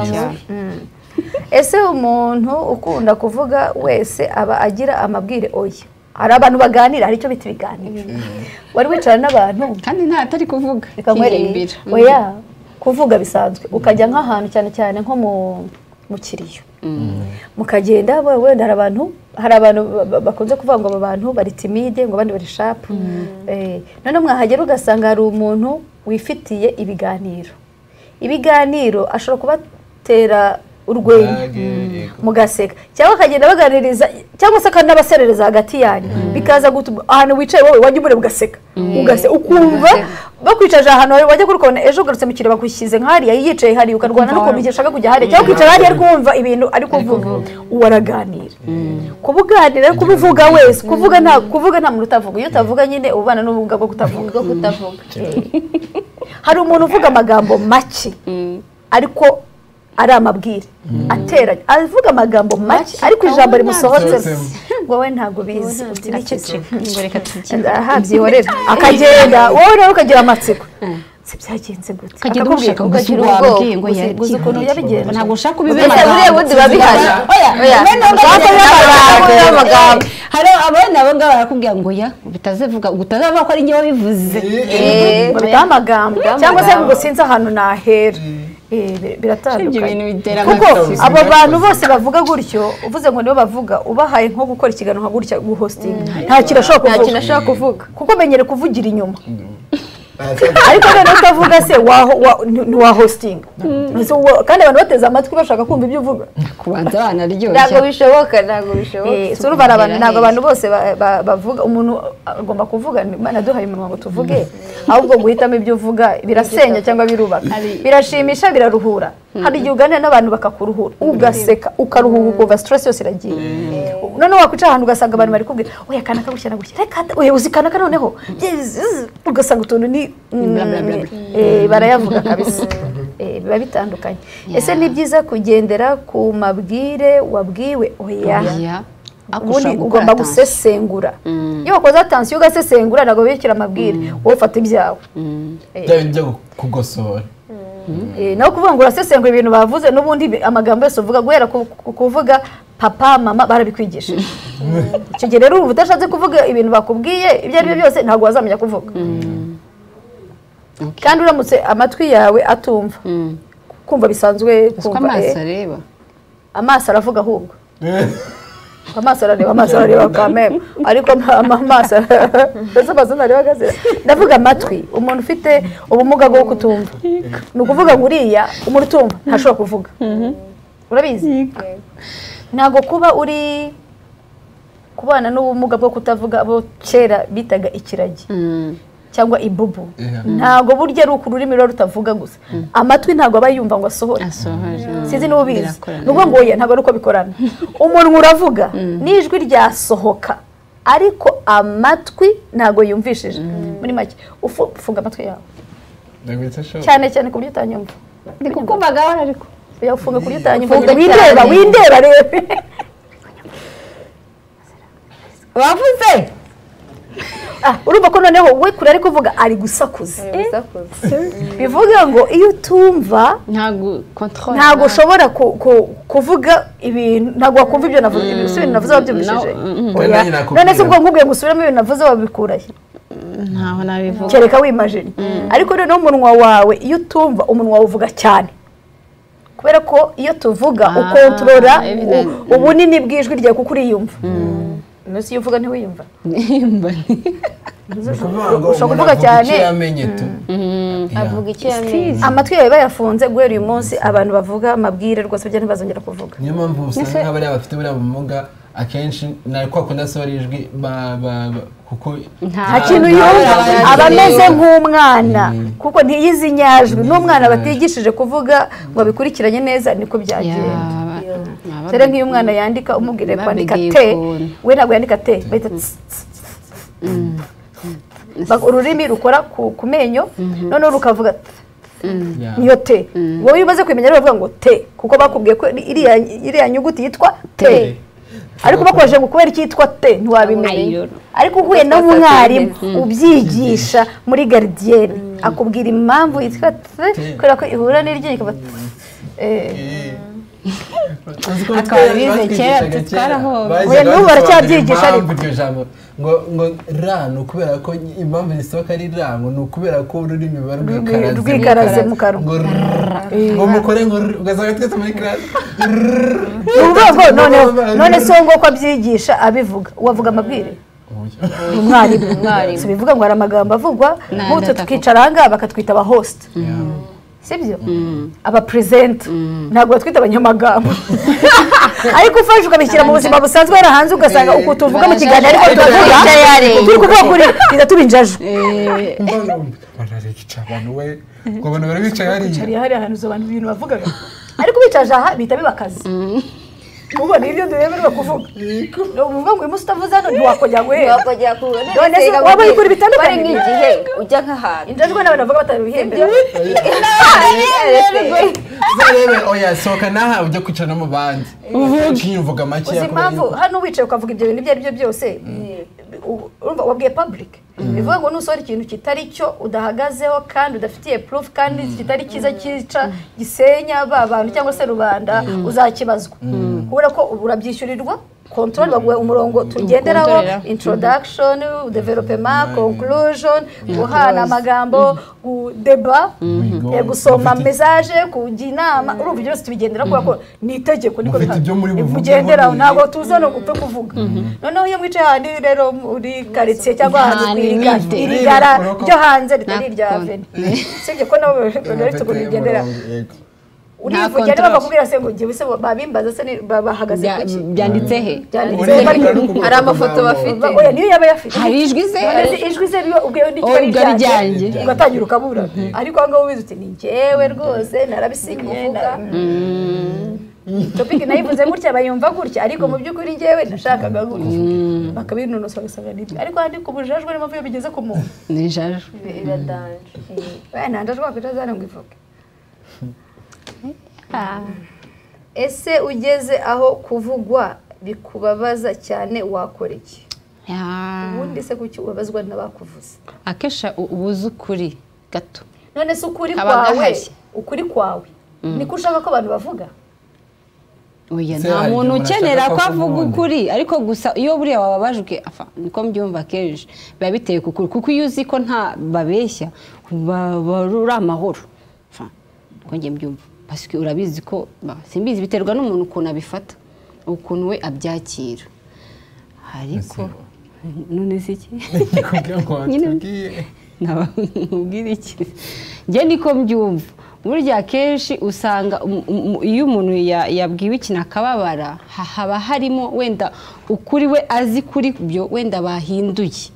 ese umuntu ukunda kuvuga wese aba agira amabwire oya hari abantu baganira hari icyo bita ibiganiro wari wicara n'abantu kandi nta atari kuvuga oya kuvuga bisanzwe ukajya nk'ahantu cyane cyane nko mu kiriyo mukagenda wenda hari abantu bakunze kuvuga ngo aba bantu bari timide ngo abandi bari sharp none mwahagera ugasanga hari umuntu wifitiye ibiganiro ashobora kubatera urwenya mugaseka cyangwa akagenda baganiriza cyangwa se akanabaserereza hagati yanyu bikaza gutuma ahantu wicaye wowe wajya umure ugaseka ukumva bakwicaje ahantu wajya kurukona ejo ugarutse mu kireba bakushyize nk'ahariya yicaye hariya ukarwana no kumva ushaka kujya hariya cyangwa kwicara hariya ari kumva ibintu ari kuvuga waraganira kubuganira kubivuga wese kuvuga nta muntu utavuga iyo utavuga nyine ubana n'ubumuga bwo kutavuga hari umuntu uvuga amagambo make ariko ari amabwire ateranye avuga amagambo make ariko ijambo rimusohotse ngo we ntabwo bizi uti n'iki ngo reka tukinde ahabyihorera akagenda wowe nawe ukagira amatsiko se byagenze gute akagenda ushaka gusubiza ubwabwiye ngo guza ukuntu yabigenze ntabwo ushaka kubibera buriya bundi babihana oya amagambo hari abana abo ngabo barakubwira ngo ya bitazevuga utazavuga ko ari njye wabivuze amagambo cyangwa se ngo sinzi ahantu nahera biratandukanye kuko abo bantu bose bavuga gutyo uvuze ngo nibo bavuga ubahaye nko gukora ikiganiro nka gutya guhosting nta kintu ashobora kuvuga kuko menyere kuvugira inyuma ariko rero utavuga se wa hosting kandi abantu bateze amatwi bashaka kumva ibyo uvuga kubanza abana ryoshye ntabwo bishoboka so urumva ntabwo abantu bose bavuga umuntu agomba kuvuga naduhaye umunwa ngo tuvuge ahubwo guhitamo ibyo uvuga birasenya cyangwa birubaka birashimisha biraruhura hari igihe uganira n'abantu bakakuruhura ugaseka ukaruhuka ukumva stress yose iragiye noneho wakwicara ahantu ugasanga abantu bari kubwira oya kana kagushyira na gutya reka oya uzikana ka noneho ugasanga utuntu ni barayavuga kabisa biba bitandukanye ese ni byiza kugendera ku mabwire wabwiwe oya ubundi ugomba gusesengura iyo wakoze attention ugasesengura ntabwo bikira amabwire wowe ufata ibyawe byo kugosora naho kuvuga ngo urasesengura ibintu bavuze n'ubundi amagambo yose uvuga guhera kuvuga papa mama barabikwigishije icyo gihe rero uba udashatse kuvuga ibintu bakubwiye ibyo ari byo byose ntabwo wazamenya kuvuga kandi uramutse amatwi yawe atumva kumva bisanzwe kumva amaso aravuga ahubwo amaso arareba kameme ariko amaso mbese amaso ntareba gazira ndavuga amatwi umuntu ufite ubumuga bwo kutumva ni ukuvuga ngo uriya umuntu utumva ntashobora kuvuga urabizi ntabwo kuba uri kubana n'ubumuga bwo kutavuga abo kera bitaga ikiragi cyangwa ibubu ntabwo burya ari uku ururimi rero rutavuga gusa amatwi ntabwo aba yumva ngo asohore sinzi niba ubizi ni ukuvuga ngo oya ntabwo ari uko bikorana umunwa uravuga n'ijwi ryasohoka ariko amatwi ntabwo yumvishije muri make ufunga amatwi yawe cyane cyane ku buryo utanyumva ndi kukumva gahora ariko ufunga ku buryo utanyumva windeba rebe wavuze urumva ko noneho we kure ari kuvuga ari gusakuza bivuga ngo iyo utumva ntabwo ushobora kuvuga ibintu ntabwo wakumva ibyo navuze ibintu navuze wabyumvishije none se ubwo nkubwiye ngo usubiremo ibintu navuze wabikurahe ntaho nabivuga kereka wimajine ariko noneho umunwa wawe iyo utumva umunwa wawe uvuga cyane kubera ko iyo tuvuga ukontorora ubunini bw'ijwi ryawe kuko uriyumva nusi yuvuga ntiwiyumva ushobora kuvuga cyane avuga icyo yamenye amatwi yawe bayafunze guhera uyu munsi abantu bavuga amabwire rwose byo ntibazongera kuvuga niyo mpamvu usanga nk'abariya bafite buriya bumuga akenshi nari kwa kundi asohora ijwi kuko nta kintu yumva aba ameze nk'umwana kuko ntiyizi inyajwi n'umwana batigishije kuvuga ngo abikurikiranye neza niko byagenda rero nk'iyo umwana yandika umubwire kwandika te we ntabwo yandika te bahita ururimi rukora ku menyo noneho rukavuga niyo te wowe iyo umaze kumenya rero bavuga ngo te kuko bakubwiye ko iriya nyuguti yitwa te ariko bakoresheje ngo kubera icyitwa te ntiwabimenya ariko uhuye n'umwarimu ubyigisha muri garidiyeni akubwira impamvu yitwa te kubera ko ihura n'iryinyo ikaba akabize kera twarahowe n'ubu baracyabyigisha ariko ngo ra ni ukubera ko impamvu risohoka ari ra ngo ni ukubera ko ururimi ruba rwikaraze mu kanwa ngo mukore ngo ugasanga twese muri karasi none se ngo ko abyigisha abivuga wavuga amabwire umwarimu si bivuga ngo hari amagambo avugwa nk'utu tukicara aha ngaha bakatwita aba host sibyo aba present ntabwo batwita abanyamagambo ariko ufashe ukabishyira mu buzima busanzwe hari hanze ugasanga uko tuvuga mu kiganiro ariko tuvuga turi kuvuga kuri biza tuba injaju bararekica abantu we ngo abantu bari bicaye hariya ahantu abantu ibintu bavugaga ariko bicaje aha bihita biba akazi ubwo ni ibyo duhemerwa kuvuga uvuga ngo uyu munsi utavuze hano ntiwakongera guhera none se waba yikora bitandukanye nk'igihe ujya nk'ahantu injajwe n'abantu bavuga batabihembera zarebe oya sohoka naha ujya kwicara no mu bandi uvuga make uzi impamvu hano wicaye ukavuga ibyo bintu ibyo ari byo byose urumva wabwiye public bivuga ngo nusohora ikintu kitari cyo udahagazeho kandi udafitiye proof kandi kitari cyiza cyica gisenya ba bantu cyangwa se rubanda uzakibazwa kubera ko urabyishyurirwa control baguye umurongo tugenderaho introduction development conclusion guhana amagambo deba gusoma message kujya inama urumva byose tubigendera kuko ni itegeko niko bigenderaho ntabwo tuzana gupfa kuvuga noneho iyo mwicaye handi rero uri quartier cyangwa hanze irigara ryo hanze ritari rya veni sibyo ko nabo rero tugendera urivugira niba bakubwira se ngo ngiye bise babimbaza se bahagaze kuki byanditse he hari amafoto bafite oya niyo yaba yafite hari ijwi ze ijwi ze ubwo ni cyo ryanjye ugatangira ukabura ariko aho ngaho ubizi uti ni njyewe rwose narabisinye topic nayivuze gutya bayumva gutya ariko mu by'ukuri njyewe nashakaga gutya bakabinonosa bagasanga nibyo ariko handi ku bujajwe n'impamvu iyo bigeze ku muntu ni ijajwe iradanje nandajwe kwitazana ngo ivuge ese ugeze aho kuvugwa bikubabaza cyane wakora iki ubundi se kuki ubabazwa n'abakuvuze akesha ubuze ukuri gato none se ukuri kwawe niko ushaka ko abantu bavuga oya nta muntu ukenera ko avuga ukuri ariko gusa iyo buriya wababajwe niko mbyumva kenshi biba biteye kukuri kuko iyo uzi ko nta babeshya uri amahoro ko njye mbyumva parce urabizi ko simbizi biterwa n'umuntu ukuntu abifata ukuntu we abyakira ariko none se iki nababwira iki njye niko mbyumva burya kenshi usanga iyo umuntu yabwiwe ikintu akababara haba harimo wenda ukuri we azi kuri byo wenda bahinduye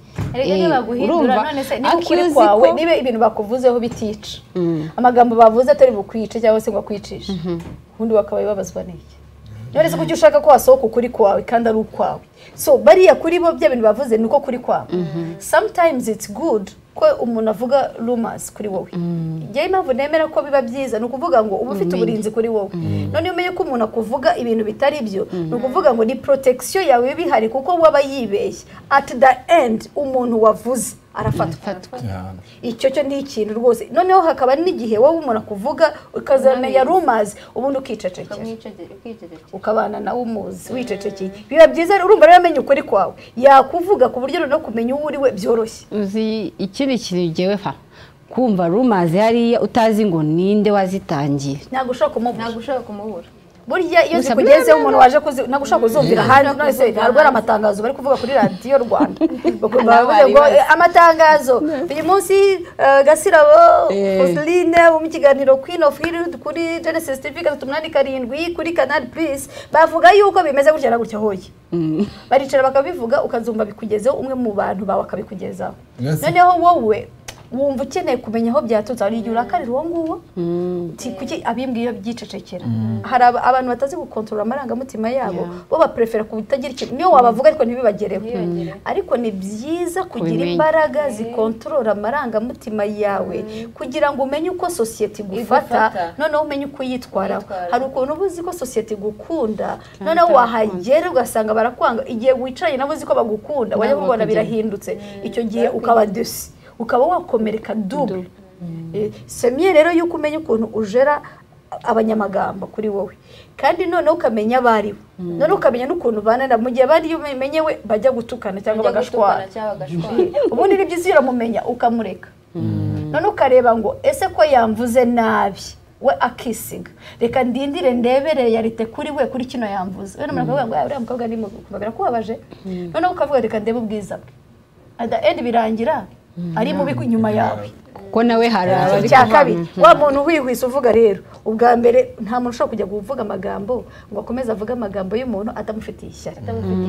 urumva ukuri kwawe niba ibintu bakuvuzeho bitica amagambo bavuze atari bukwice cyangwa se ngo akwicishe ubundi bakaba babazwa n'iki none se kuki ushaka ko wasohoka ukuri kwawe kandi ari ukwawe so bariya kuri bo bya bintu bavuze niko kuri kwawe sometimes it's good ko umuntu avuga rumors kuri wowe njye impamvu nemera ko biba byiza ni ukuvuga ngo uba ufite uburinzi kuri wowe none iyo umenye ko umuntu akuvuga ibintu bitari byo ni ukuvuga ngo ni protection yawe bihari kuko waba yibeshye at the end umuntu wavuze arafatwa icyo cyo ni ikintu rwose noneho hakaba n'igihe wowe umuntu akuvuga ukazamenya rumors ubundi ukicecekera ukabana nawe umuzi wicecekeye biba byiza urumva rero amenye ukuri kwawe yakuvuga ku buryo no kumenya uwo uri we byoroshye uzi ikindi kintu jewe kumva rumors hariya utazi ngo ninde wazitangiye ntabwo ushaka kumubura burya iyo zikugezeho umuntu waje ntabwo ushaka kuzumvira hanze none se ntabwo ari amatangazo bari kuvuga kuri radiyo Rwanda bavuga ngo amatangazo uyu munsi Gasirabo Foseline mu kiganiro Queen of Hill kuri Genesis TV 87 kuri Canal Plus bavuga yuko bimeze gutya na gutya hoye baricara bakabivuga ukazumva bikugezeho umwe mu bantu bawe akabikugezaho noneho wowe wumva ukeneye kumenya aho byatutse ari igihe urakarira uwo nguwo kuki abimbwiye byicecekera hari abantu batazi gukontorora amarangamutima yabo bo baprefera kutagira ikintu niyo wabavuga ariko ntibibagereho ariko ni byiza kugira imbaraga zikontorora amarangamutima yawe kugira ngo umenye uko sosiyete igufata noneho umenye uko yitwaraho hari ukuntu uba uzi ko sosiyete igukunda noneho wahagera ugasanga barakwanga igihe wicaye nabo uzi ko bagukunda wajya kubona birahindutse icyo gihe ukaba desi ukaba wakomereka double semye rero yuko umenya ukuntu ujera abanyamagambo kuri wowe kandi noneho ukamenya bari none ukamenya n'ukuntu banana mu gihe bari umenyewe bajya gutukana cyangwa bagashwana ubundi ni byiza uramumenya ukamureka none ukareba ngo ese ko yamvuze nabi we akisiga reka ndindire ndebere yarite kuri we kuri kino yamvuze we n'umukobwa ngo uriya mukobwa ni mukobwa kubabaje none ukavuga reka ndebe ubwiza bwe at the end birangira ari mubi inyuma yawe kuko nawe harara cya kabiri wa muntu wihwisa uvuga rero ubwa mbere nta muntu ushobora kujya kuvuga amagambo ngo akomeze avuga amagambo y'umuntu atamufitiye ishyari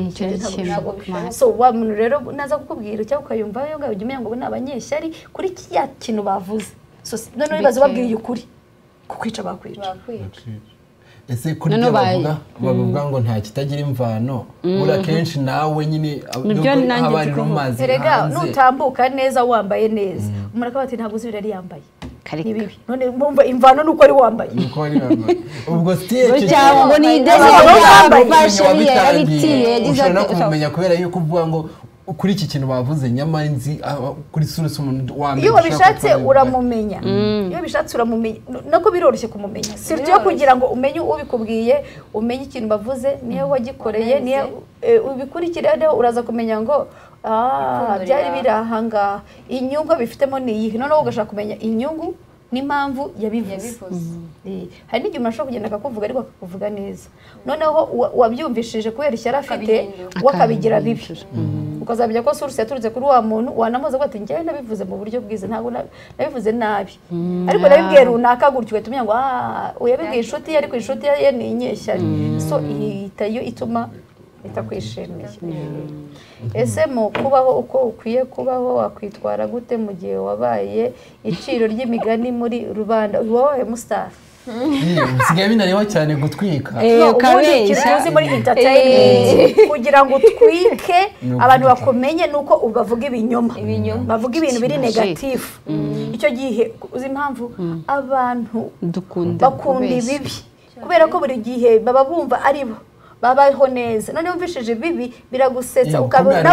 so wa muntu rero naza kukubwira cyangwa ukayumva yo ngaho ujya ngo ni abanyeshyari kuri kiya kintu bavuze none bibaza babwiye ukuri kukwica bakwica ese kuri byo bavuga ngo nta kitagira imvano ura kenshi nawe nyine haba ari rumazi erega nutambuka neza wambaye neza umuntu akaba ati ntabwo uzira ari yambaye nibibi none mwumva imvano nuko ari wambaye ubwo stage cyangwa ni ideze wambaye ushobora kumenya kubera yuko uvuga ngo kuri iki kintu bavuze nyamara nzi kuri suruse umuntu wambaye iyo bishatse uramumenya iyo bishatse uramumenya nako biroroshye kumumenya siryo kugira ngo umenye ubikubwiye umenye ikintu bavuze niyo wagikoreye niyo ubikurikirane uraza kumenya ngo byari birahanga inyungu bifitemo ni iyi none ugashaka kumenya inyungu n'impamvu yabivuze hari n'igihe umuntu ashobora kugenda akakuvuga ariko akakuvuga neza noneho wabyumvishije kubera ishyari afite wakabigira bibi ukazamenya ko source yaturutse kuri wa muntu wanamuza ko ati njyewe nabivuze mu buryo bwiza ntabwo nabivuze nabi ariko nabibwiye runaka gutyo ugatumenya ngo uyabibwiye inshuti ariko inshuti ye ni inyeshyari so ihitayo ituma itakwishimiye ese mu kubaho uko ukwiye kubaho wakwitwara gute mu gihe wabaye iciro ry'imigani muri rubanda wabaye Mustafa sigaye binariho cyane gutwika ubundi kiruzi muri entertainment kugira ngo utwike abantu bakomenye nuko ubavuga ibinyoma bavuga ibintu biri negative icyo gihe uzi impamvu abantu bakunda ibibi kubera ko buri gihe baba bumva ari bo babaho neza none wumvishije bibi biragusetsa nawe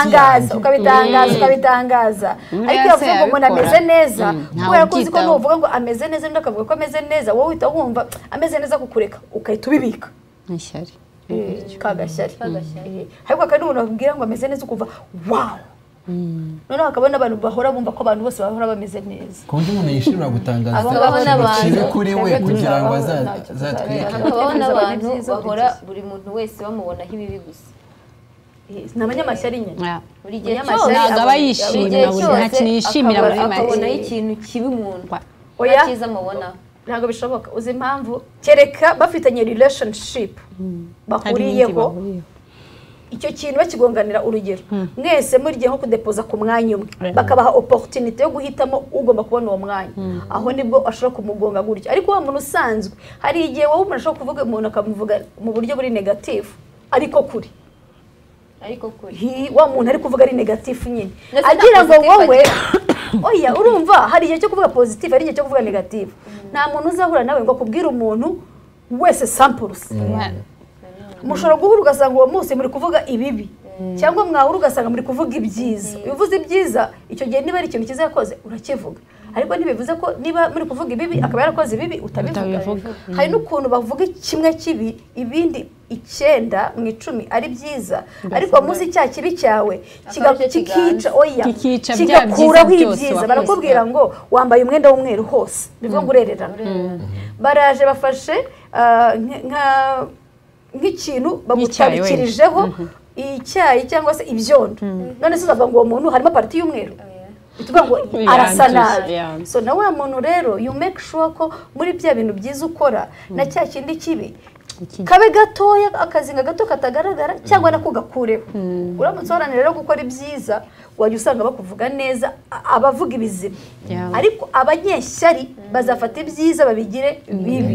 ukabitangaza ariko iyo uvuga ngo umuntu ameze neza kubera ko uzi ko nuvuga ngo ameze neza n'undi akavuga ko ameze neza wowe uhita wumva ameze neza kukureka ukahita ubibika ishyari kagashyari ariko kandi umuntu abwira ngo ameze neza ukumva wow noneho hakabona abantu bahora bumva ko abantu bose bahora bameze neza ku buryo umuntu yishimira gutangaza ikibi kuri we kugira ngo azatwike hakabaho n'abantu bahora buri muntu wese bamubonaho ibibi gusa ni abanyamashyari nyine buri gihe ntabwo aba yishimira nta kintu yishimira muri make akabonaho ikintu kibi umuntu nta cyiza amubonaho ntabwo bishoboka uzi impamvu kereka bafitanye relationship bahuriyeho icyo kintu bakigonganira urugero mwese murigiye nko kudepoza ku mwanya umwe bakabaha opportunity yo guhitamo ugomba kubona uwo mwanya aho nibwo ashobora kumugonga gutyo ariko wa muntu usanzwe hari igihe wowe umuntu ashobora kuvuga umuntu akamuvuga mu buryo buri negative ariko kuri wa muntu ari kuvuga ari negative nyine agira ngo wowe oya urumva hari igihe cyo kuvuga positive hari igihe cyo kuvuga negative nta muntu uzahura nawe ngo akubwire umuntu wese samples mushobora guhura ugasanga uwo munsi muri kuvuga ibibi cyangwa mwahura ugasanga muri kuvuga ibyiza bivuze ibyiza icyo gihe niba ari ikintu cyiza yakoze urakivuga ariko ntibivuze ko niba muri kuvuga ibibi akaba yarakoze ibibi utabivuga hari n'ukuntu bavuga kimwe kibi ibindi 9 mu 10 ari byiza ariko munsi cya kibi cyawe kikica oya kigakuraho ibyiza barakubwira ngo wambaye umwenda w'umweru hose bivuga ngo urererana baraje bafashe nk'ikintu bagutabikirijeho icyayi cyangwa se ibyondo none se uzavuga ngo uwo muntu harimo pariti y'umweru bituvuga ngo arasa nabi so na wa muntu rero you make sure ko muri bya bintu byiza ukora na cya kindi kibi kabe gatoya akazinga gato katagaragara cyangwa nako gakureho uramutse uharanira rero gukora ibyiza wajya usanga bakuvuga neza abavuga ibizima ariko abanyeshyari bazafata ibyiza babigire bibi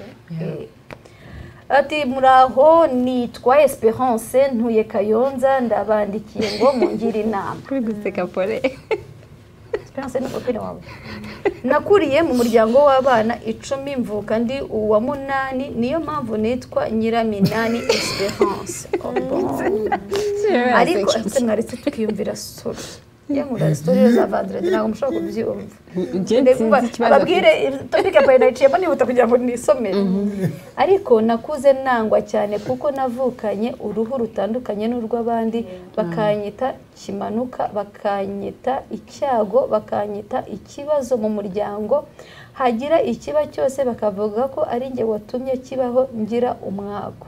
ati muraho nitwa Esperance ntuye Kayonza ndabandikiye ngo mungire inama kuri guseka pole Esperance ni kopine wawe nakuriye mu muryango w'abana 10 mvuka ndi uwa 8 niyo mpamvu nitwa Nyiraminani Esperance ariko mwaretse tukiyumvira story yangura story za vendredi ntabwo mushobora kubyumva ababwire topic ya naciye nihuta kugira ngo nisomere ariko nakuze nangwa cyane kuko navukanye uruhu rutandukanye n'urw'abandi bakanyita kimanuka bakanyita icyago bakanyita ikibazo mu muryango hagira ikiba cyose bakavuga ko ari njye watumye kibaho ngira umwago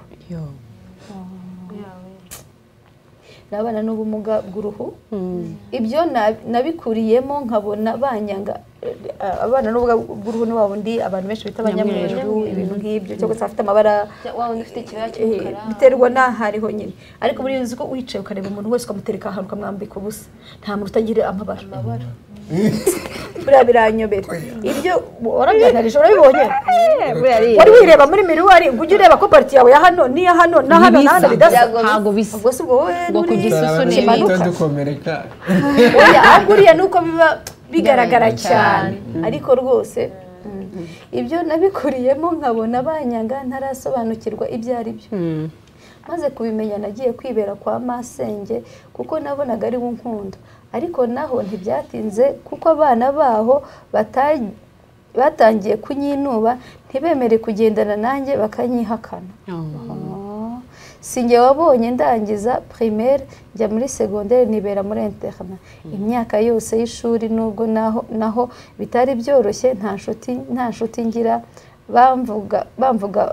nabana n'ubumuga bw'uruhu ibyo nabikuriyemo nkabona banyanga abana n'ubumuga bw'uruhu ni wabundi abantu benshi bita abanyamweru ibintu nk'ibyo cyangwa se afite amabara wabundi ufite ikibaya cy'umukara biterwa n'ahariho nyine ariko buri uzi ko wicaye ukareba umuntu wese ukamutereka ahantu ukamwambika ubusa nta muntu utagira amabara buriya biranyobera ibyo warabyandalije urabibonye wari wireba muri miruwari ngo ujye ureba ko pariti yawe ya hano n'iya hano na hano na hano bidasa ntabwo bisa ubwo si ubwo wowe ngo ku gisusu dukomereka oya ahubwo uriya ni uko biba bigaragara cyane ariko rwose ibyo nabikuriyemo nkabona banyanga ntarasobanukirwa ibyo ari byo maze kubimenya nagiye kwibera kwa masenge kuko nabonaga ari nkunda ariko naho ntibyatinze kuko abana baho batangiye kunyinuba ntibemere kugendana nanjye bakanyihakana sinjye wabonye ndangiza primaire njya muri secondaire nibera muri internat imyaka yose y'ishuri nubwo naho bitari byoroshye nta nshuti ngira bamvuga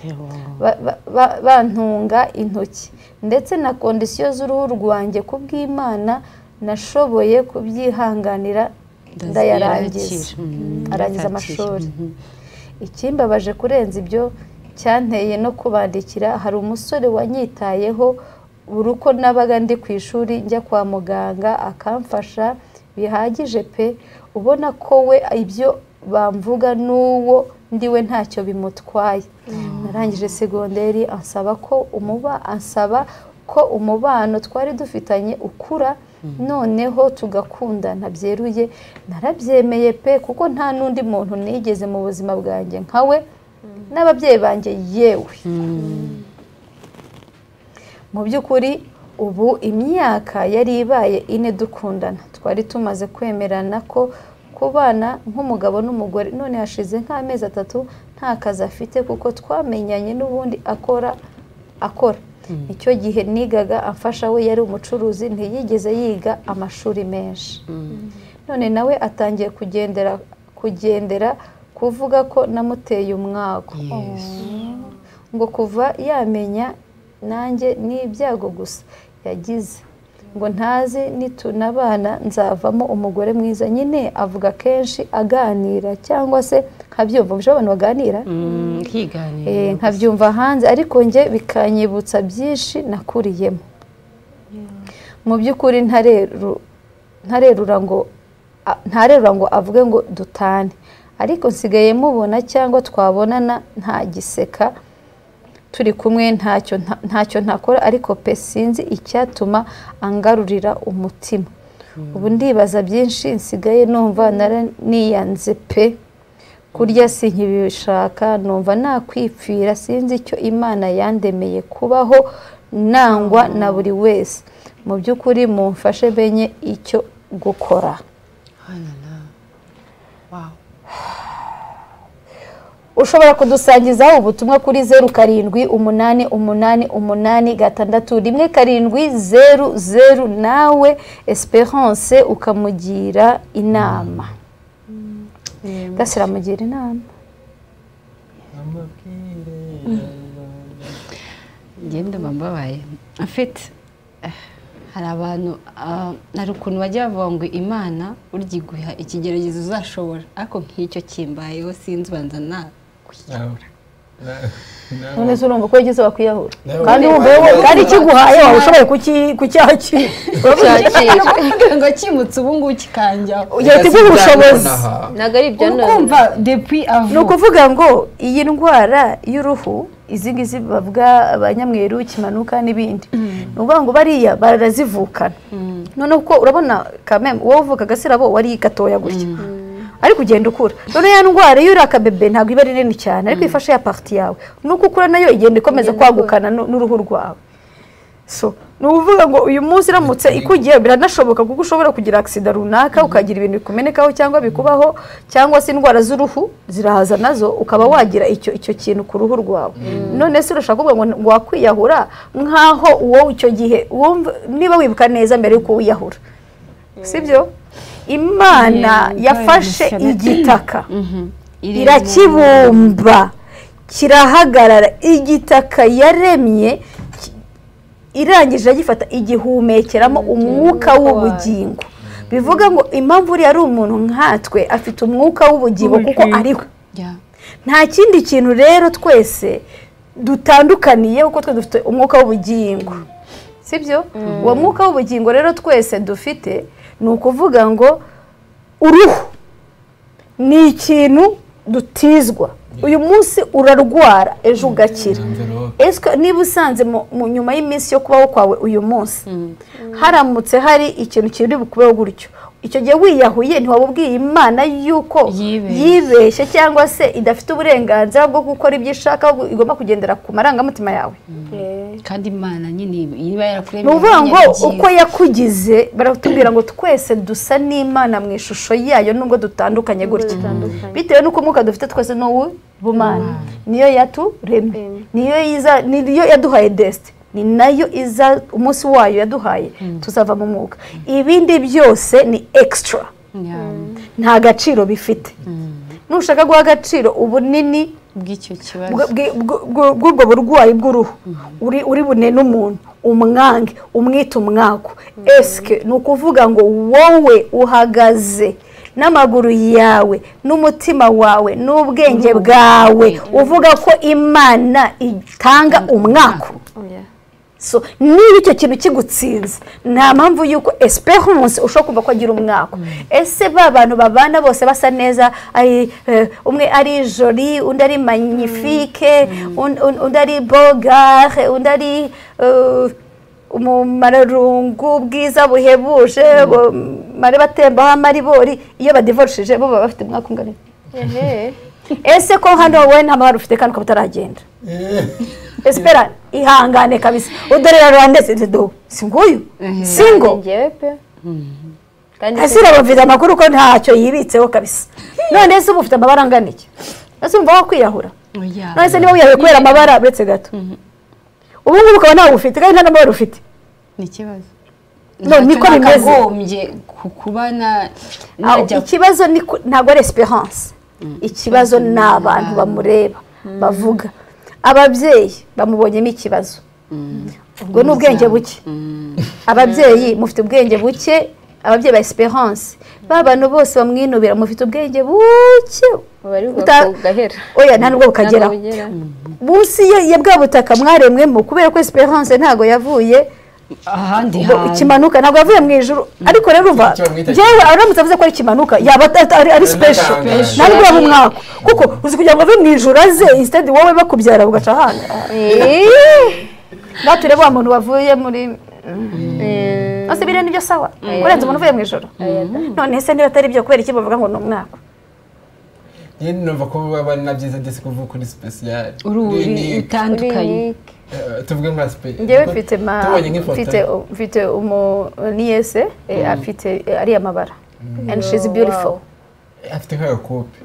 bantunga intoki ndetse na kondisiyo z'uruhu rwanjye kubw'Imana nashoboye kubyihanganira ndayarangiza arangiza amashuri ikimbabaje kurenza ibyo cyanteye no kubandikira hari umusore wanyitayeho buri uko nabaga ndi ku ishuri njya kwa muganga akamfasha bihagije pe ubona ko we ibyo bamvuga n'uwo ndiwe ntacyo bimutwaye narangije segonderi ansaba ko umubano twari dufitanye ukura noneho tugakundana byeruye narabyemeye pe kuko nta n'undi muntu nigeze mu buzima bwanjye nkawe n'ababyeyi banjye yewe mu by'ukuri ubu imyaka yari ibaye 4 dukundana twari tumaze kwemerana ko kubana nk'umugabo n'umugore none hashize nk'amezi 3 nta kazi afite kuko twamenyanye n'ubundi akora icyo gihe nigaga amfasha we yari umucuruzi ntiyigeze yiga amashuri menshi none nawe atangiye kugendera kuvuga ko namuteye umwago ngo kuva yamenya nanjye n'ibyago gusa yagize ngo ntazi nitunabana nzavamo umugore mwiza nyine avuga kenshi aganira cyangwa se nkabyumva muje abantu baganira nkabyumva hanze ariko nge bikanyibutsa byinshi nakuriyemo mu by'ukuri ntarerura ngo avuge ngo dutane ariko nsigaye mubona cyangwa twabonana nta giseka turi kumwe ntacyo ntakora ariko pe sinzi icyatuma angarurira umutima ubu ndibaza byinshi nsigaye numva niyanze pe kurya sinkibishaka numva nakwipfira sinzi icyo Imana yandemeye kubaho nangwa na buri wese mu by'ukuri mumfashe benye icyo gukora ushobora kudusangizaho ubutumwa kuri 0788861700 nawe Esperance ukamugira inama gasira mugira inama ngenda bambabaye afite hari abantu hari ukuntu bajya bavuga ngo Imana urigiguha ikigeragezo uzashobora ariko nk'icyo kimbayeho sinzi banza na none se urumva ko yagize wakwiyahura kandi kandi kiguhaye wawe ushoboye kucyakira ngo kimutse ubu ngubu kikanjyaho ugahita iguha ubushobozi ntabwo ari ibyo ukumva depuis avant ni ukuvuga ngo iyi ndwara y'uruhu izi ngizi bavuga abanyamweru kimanuka n'ibindi ni ukuvuga ngo bariya barazivukana noneho uko urabona kameme wowe uvuka Gasirabo wari gatoya gutya ariko ugenda ukura none ya ndwara iyo uri akabebe ntabwo iba ari nini cyane ariko ifashe ya parti yawe nuko ukura nayo igenda ikomeza kwagukana n'uruhu rwawe so nuvuga ngo uyu munsi iramutse ikugiye biranashoboka kuko ushobora kugira accident runaka ukagira ibintu bikumenekaho cyangwa bikubaho cyangwa se indwara z'uruhu zirahaza nazo ukaba wagira icyo kintu ku ruhu rwawe none se urashaka kuvuga ngo wakwiyahura nkaho uwo icyo gihe niba wibuka neza mbere yuko wiyahura sibyo Imana yafashe igitaka irakibumba kirahagarara igitaka yaremye irangije agifata igihumekeramo umwuka w'ubugingo bivuga ngo impamvu uri ari umuntu nkatwe afite umwuka w'ubugingo kuko ariwe nta kindi kintu rero twese dutandukaniye kuko twe dufite umwuka w'ubugingo sibyo uwo mwuka w'ubugingo rero twese dufite ni ukuvuga ngo uruhu ni ikintu dutizwa uyu munsi urarwara ejo ugakira niba usanze mu nyuma y'iminsi yo kubaho kwawe uyu munsi haramutse hari ikintu kiri bukubeho gutyo icyo gihe wiyahuye ntiwabubwiye Imana yuko yibeshye cyangwa se idafite uburenganzira bwo gukora ibyo ishaka igomba kugendera ku marangamutima yawe kandi Imana nyine iba yarakuremye nuvuga ngo uko yakugize baratubwira ngo twese dusa n'Imana mu ishusho yayo nubwo dutandukanye gutya bitewe nuko muka dufite twese no bumana niyo yaturemye niyo yaduhaye destiny ni nayo iza umunsi wayo yaduhaye tuzava mu mwuka ibindi byose ni extra nta gaciro bifite nushaka guha agaciro ubunini bw'icyo kibazo bw'ubwo burwayi bw'uruhu uri bune n'umuntu umwange umwita umwako eske ni ukuvuga ngo wowe uhagaze n'amaguru yawe n'umutima wawe n'ubwenge bwawe uvuga ko Imana itanga umwako so niba icyo kintu kigutsinze nta mpamvu yuko Esperance ushobora kumva ko agira umwako ese ba bantu babana bose basa neza umwe ari joli undi ari magnifique undi ari bogare undi ari umumararungu bwiza buhebuje mare batembaho amaribori iyo badivorishije bo baba bafite umwaka ungana ese ko hano wowe nta mahoro ufite kandi ukaba utaragenda Espera ihangane kabisa udorera rwandese do singuyu singo asira bafite amakuru ko ntacyo yibitseho kabisa none se uba ufite amabara angana iki ese umva wo kwiyahura none se niba wiyahuye kubera amabara uretse gato ubu ngubu ukaba ntawe ufite kandi nta n'amabara ufite ni ikibazo niko bimeze ikibazo ntabwo ari esperance ikibazo ni abantu bamureba bavuga ababyeyi bamubonyemo ikibazo ubwo ni ubwenge buke ababyeyi mufite ubwenge buke ababyeyi ba esperance bantu bose bamwinubira mufite ubwenge buke oya nta nubwo bukageraho munsi ya bwa butaka mwaremwemo kubera ko esperance ntabwo yavuye ahandi ikimanuka ntabwo yavuye mu ijuru ariko rero uva njyewe aramutse avuze ko ari ikimanuka yaba ari special ntabwo yaba umwaka kuko uzi kugira ngo ave mu ijuru aze instead wowe bakubyara ugaca ahandi natureba wa muntu wavuye muri ose biriya nibyo sawa kurenza umuntu uvuye mu ijoro none se niba atari byo kubera iki bavuga ngo ni umwaka nyine numva ko baba na byiza ndetse kuvuga kuri special uri utandukanye tuvuge nka special ngewe mfite niyese afite ariya mabara and she's beautiful afite nk'agakope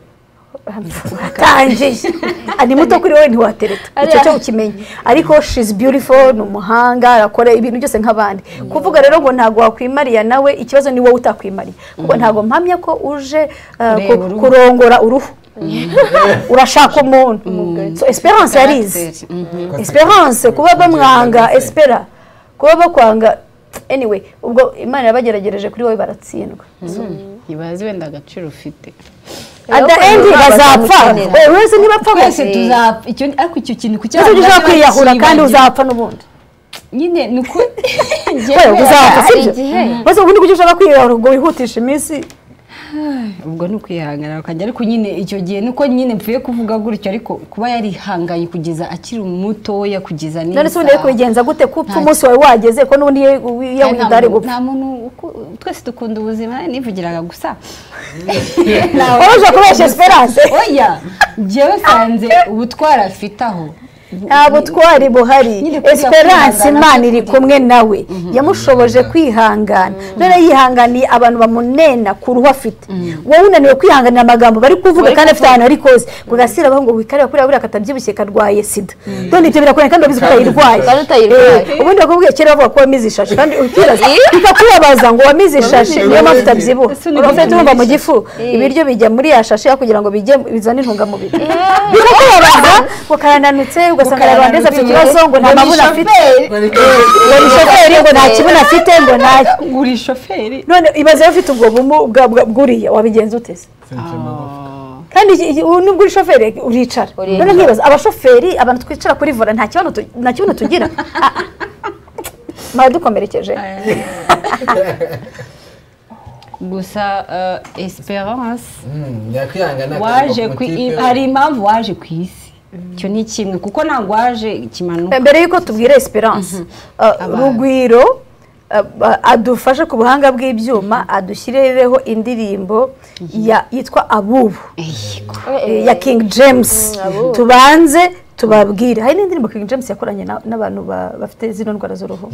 atangiye ari muto kuri wowe ntiwatereta icyo cyo ukimenya ariko she's beautiful ni umuhanga arakora ibintu byose nk'abandi kuvuga rero ngo ntabwo wakwimariya nawe ikibazo ni wowe utakwimariya kuko ntabwo mpamya ko uje kurongora uruhu urashaka umuntu so esperance yarize esperance kuba bamwanga espera kuba bakwanga anyway ubwo imana yabageragereje kuri wowe baratsindwa ibaze wenda agaciro ufite at the end bazapfa wese ntibapfa twese tuzapfa ariko icyo kintu kucyaba ushaka kwiyahura kandi uzapfa n'ubundi nyine nuko uzapfa sibyo bose ubundi kuki ushaka kwiyahura ngo wihutishe iminsi ubwo ni ukwihangana ukajya ariko nyine icyo gihe nuko nyine mpfuye kuvuga gutyo ariko kuba yarihanganye kugeza akiri mutoya kugeza neza none se ubundi kubigenza gute kupfa umunsi wawe wageze ko n'ubundi yawidare gupfa nta muntu twese dukunda ubuzima nivugiraga gusa uje kubeshya esperance oya njyewe sanze ubutwara afite aho nta butwari buhari esperance imana iri kumwe nawe yamushoboje kwihangana none yihanganiye abantu bamunena ku ruhu afite wowe unaniwe kwihanganira amagambo bari kuvuga kandi afite ahantu ari koze ngo gasira baho ngo wikarira kuri buriya katabyibushye karwaye sida none ibyo birakora kandi ubizi ko utayirwaye ubundi bakubwiye kera bavuga ko wamize ishashi kandi ukibaza bikakubabaza ngo wamize ishashi niyo mpamvu utabyibuha urafite urumva mu gifu ibiryo bijya muri ya shashi kugira ngo bizane intungamubiri bikakubabaza ngo karananutse ugasanga rwandeze afite ikibazo ngo nta mabuno afite ngo ni shoferi ngo nta kibuno afite ngo nta nguri shoferi none ibaze afite ubwo bumuga bwuriya wabigenza utese kandi nubwo uri shoferi uricara none nkibaza abashoferi abantu twicara kuri vola nta kibuno tugira dukomerekeje gusa esperance waje hari impamvu waje ku isi cyo ni kimwe kuko ntabwo waje kimanuka mbere yuko tubwira esperance Rugwiro adufashe ku buhanga bw'ibyuma adushyirireho indirimbo yitwa Abubu ya King James tubanze tubabwire hari n'indirimbo King James yakoranye n'abantu bafite zino ndwara z'uruhu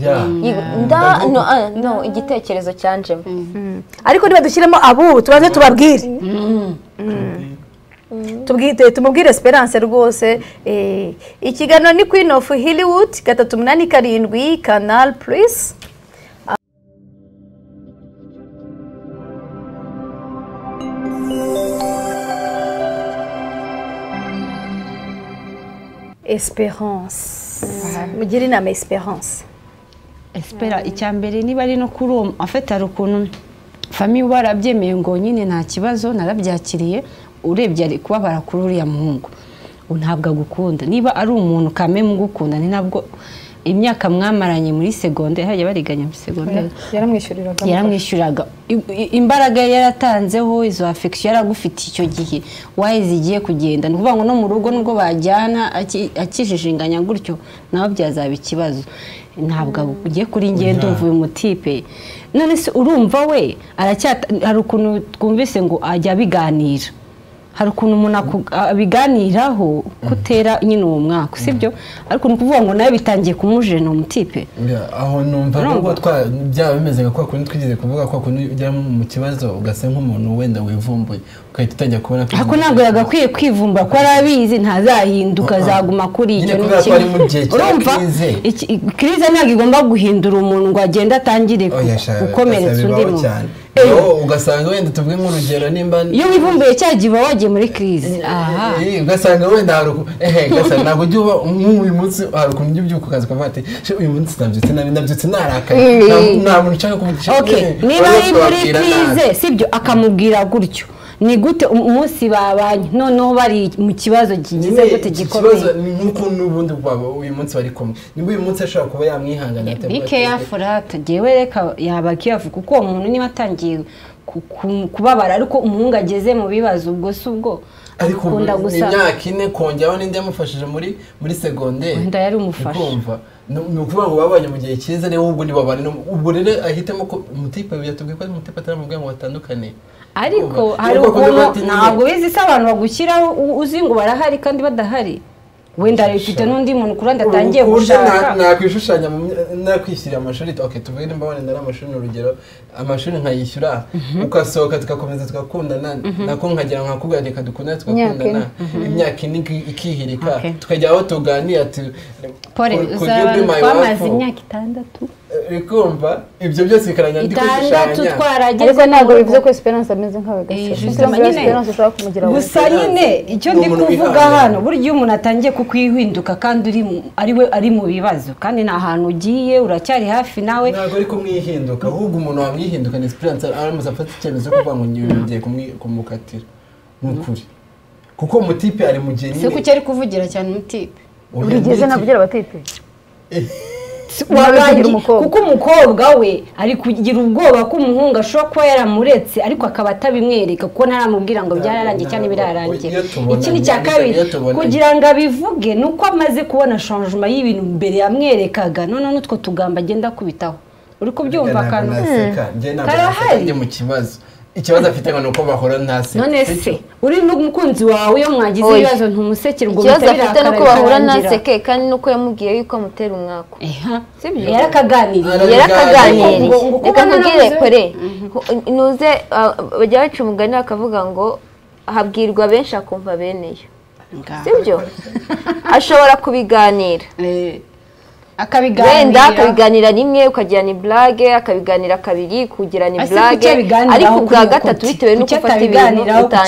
no igitekerezo cyanjemo ariko niba dushyiremo Abubu tubanze tubabwire tumubwire esperance rwose ikiganiro ni Queen of Hollywood 387 Canal Plus Esperance mugire inama Esperance espera icyambere niba ari no kuri uwo afite ari ukuntu famille barabyemeye ngo nyine nta kibazo narabyakiriye urebye kubabara kuri uriya muhungu ntabwo agukunda niba ari umuntu kame mugukunda ni nabwo imyaka mwamaranye muri segonde hajya bariganya muri segonde yaramwishyuriraga imbaraga yaratanzeho izo affection yaragufite icyo gihe waye zigiye kugenda ni ukuvuga ngo no mu rugo nubwo bajyana akijijinganya gutyo nawe byazaba ikibazo ntabwo ugiye kuri ngendo uvuye umutipe none se urumva we hari ukuntu twumvise ngo ajya biganira hari ukuntu umuntu abiganiraho kutera nyine uwo mwaka sibyo ariko ni ukuvuga ngo nawe bitangiye kumujena umutipe aho numva ngo byaba bimeze nka kwa kundi twigeze kuvuga kwa kundi ujya mu kibazo ugasa nk'umuntu wenda wivumbuye ukahita utangira kubona ko ariko ntabwo yagakwiye kwivumbura ko arabizi ntazahinduka azaguma kuri icyo urumva krize ntabwo igomba guhindura umuntu ngo agende atangire gukomeretsa undi muntu ugasanga wenda tuvuge nk'urugero nimba iyo wivumbuye cyagiye wagiye muri krize ugasanga wenda hari ugasanga ntabwo ujya uba nk'uyu munsi hari ukuntu ujya ubyuka ukaza ukavuga ati uyu munsi nabyutse narakaye nta muntu ushaka kuvugisha niba ari muri krize sibyo akamubwira gutyo ni gute umunsi babanye noneho bari mu kibazo kigize gute gikomeye ikibazo ni nk'uko n'ubundi bwabo uyu munsi bari kumwe niba uyu munsi ashobora kuba yamwihangana bike yafurata jewe reka yaba kiyafu kuko uwo muntu niba atangiye kubabara ariko umuhungu ageze mu bibazo ubwo si ubwo ariko imyaka 4 kongeraho n'indi yamufashije muri segonderi wenda yari umufasha ni ukuvuga ngo babanye mu gihe cyiza niba ubwo ntibabane ubwo rero ahitemo ko umutipe yatubwiye ko umutipe ataramubwiye ngo batandukane ariko hari ukuntu ntabwo bizi se abantu bagushyiraho uzi ngo barahari kandi badahari wenda rifite n'undi muntu kuranda atangiye gushaka nakwishushanya nakwishyira amashuri tuvuge nimba wenda ari amashuri n'urugero amashuri nkayishyura ukasohoka tugakomeza tugakundana nako nkagera nkakubwira reka dukundane tugakundana imyaka ikihirika tukajya aho tuganira pole twamaze imyaka 6 rikumva ibyo byose bikaranya ndi kwishushanya ariko ntabwo bivuze ko Esperance ameze nkawe Esperance ushaka kumugira gusa nyine icyo ndi kuvuga hano buryo umuntu atangiye kukwihinduka kandi ari mu bibazo kandi nta hantu ugiye uracyari hafi nawe ntabwo ari kumwihinduka ahubwo umuntu wamwihinduka ni Esperance aramuza afata icyemezo cyo kuvuga ngo ngiye kumukatira n'ukuri kuko umutipe ari mu gihe se kuki ari kuvugira cyane umutipe urigeze navugira abatipe kuko umukobwa we ari kugira ubwoba ko umuhungu ashobora kuba yaramuretse ariko akaba atabimwereka kuko ntaramubwira ngo byararangiye cyane birarangiye ikindi cya kabiri kugira ngo abivuge nuko amaze kubona changement y'ibintu mbere yamwerekaga none n'utwo tugamba agenda akubitaho uri kubyumva kantu karahari mu kibazo ikibazo afite ngo nuko bahora ntase none se uri n'umukunzi wawe iyo mwagize ibibazo ntumusekere ngo ikibazo afite nuko bahora ntaseke kandi nuko yamubwiye yuko amutera umwako sibyo yarakaganiriye reka nkubwire kore nuze bajya baca umugani bakavuga ngo habwirwa benshi akumva beneyo sibyo ashobora kubiganira wenda akabiganira rimwe ukagira ni blague akabiganira kabiri kugira ni blague ariko ubwa gatatu bitewe nuko ufata ibintu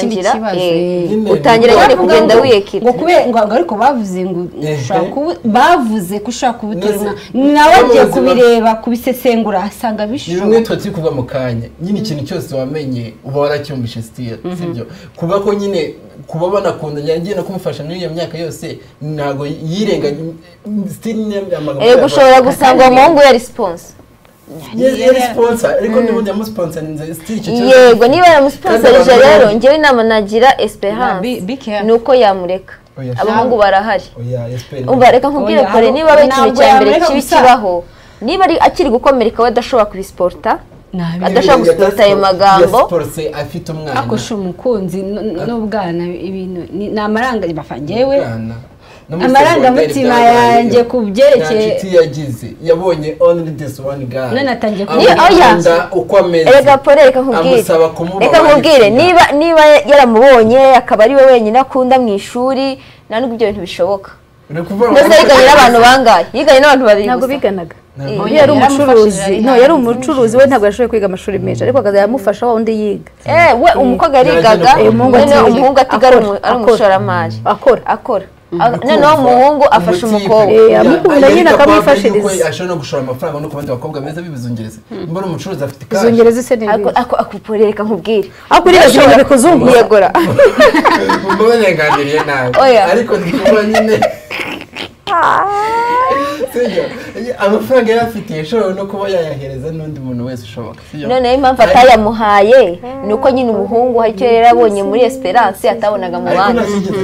utangira nyine kugenda wiyekira ngo ariko bavuze ngo bavuze ko ushaka kubuterwa nawe agiye kubireba kubisesengura asanga bishoboka nimwe twati kuva mu kanya nyine ikintu cyose wamenye uba waracyumvishe still sibyo kuba ko nyine kuba banakunda yagiye no kumufasha muri iyo myaka yose ntago yirenga still gushobora gusanga umuhungu ya response sponsor ariko n'ubundi yamusponsorinze still icyo yego niba yamusponsorije rero ngewe inama nagira Esperance nuko yamureka abahungu barahari umva reka nkubwire kore niba ikintu cya mbere kibi kibaho niba ari akiri gukomereka we adashobora kubisporta adashobora gusporta ayo magambo afite umwana akosha umukunzi n'ubwana ibintu ni amaranga bafangewe amarangamutima yanjye ku byerekeye yagize yabonye only this one guy none atangiye kugenda uko ameze reka pore reka nkubwire niba yaramubonye akaba ari we wenyine akunda mu ishuri nta nubwo ibyo bintu bishoboka ndetse yiganye n'abantu bangaye yiganye n'abantu babiri ntabwo biganaga yari umucuruzi we ntabwo yashoboye kwiga amashuri menshi ariko akaza yamufasha wa undi yiga we umukobwa yarigaga umuhungu atigara ari umushoramari akora noneho umuhungu afasha umukobwa amukunda nyine akamwifashiriza ashobora no gushora amafaranga no kubandi bakobwa beza bibizungereza mbona umucuruzi afite kaje izungereza ise ni akuporeka nkubwire akuriye ibintu bikuzungu yegora mbabanyanganiriye nawe ariko ndikubona nyine amafaranga yari afitiye ashobora no kuba yayahereza n'undi muntu wese ushoboka noneho impamvu atayamuhaye ni uko nyine umuhungu hari icyo yari abonye muri Esperance atabonaga mu bandi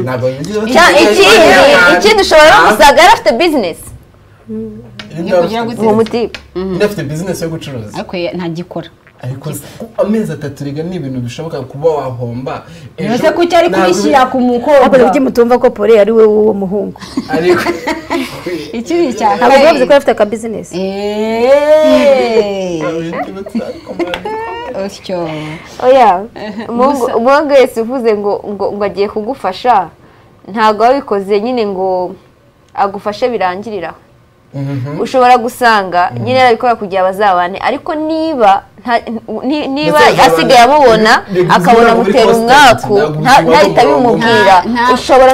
ikindi ushobora no gusanga yari afite bizinesi uwo mutipe afite bizinesi yo gucuruza ariko ntagikora ariko amezi 3 rega ni ibintu bishoboka kuba wahomba ese kuki ari kubishyira ku mukobwa ahubwo ibyo mutumva ko Pole ari we uwo muhungu ariko ikiri cyane ntabwo bavuze ko afite aka business osyo oya umuhungu wese uvuze ngo agiye kugufasha ntabwo wabikoze nyine ngo agufashe birangirira ushobora gusanga nyine yarabikora kugira bazabane ariko niba asigaye amubona akabona gutera umwaku ntahita bimubwira ushobora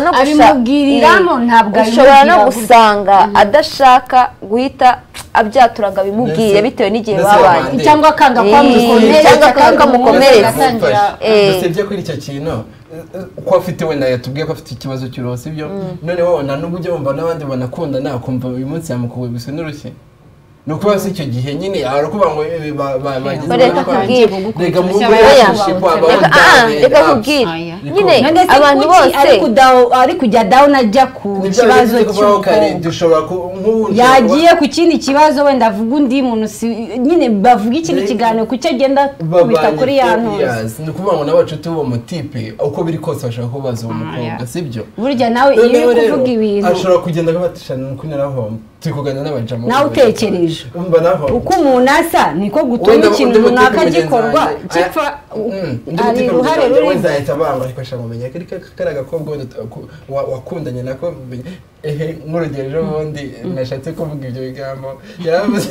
no gusanga adashaka guhita abyaturaga bimubwiye bitewe n'igihe babanye cyangwa akanga kwamukomeretsa dusibye kuri icyo kintu ko afite wenda yatubwiye ko afite ikibazo cy'uruhu ibyo noneho nubwo ujya wumva n'abandi banakundana akumva uyu munsi yamukuwe gusa n'urushyi ni ukuba si icyo gihe nyine arakuvuga ngo bagize reka kubwira nyine abantu bose ari kujya down ajya ku kibazo yagiye ku kindi kibazo wenda avuga undi muntu nyine bavuga ikindi kiganiro kucyo agenda kubita kuri ya ntuzi ni ukuvuga ngo n'abacuti b'uwo mutipe uko biri kose bashaka kubaza uwo mukobwa sibyo burya nawe iyo uri kuvuga ibintu ashobora kugenda akabatishana nuko narahomba turi kuganira n'abajama nawe utekereje uko umuntu asa niko gutuma ikintu runaka gikorwa gipfa ari uruhare ruri wenzahita banga ariko ashaka kumenya kari agakobwa wakundanye nako nk'urugero ejo bundi nashatse kuvuga ibyo bigambo yaravuze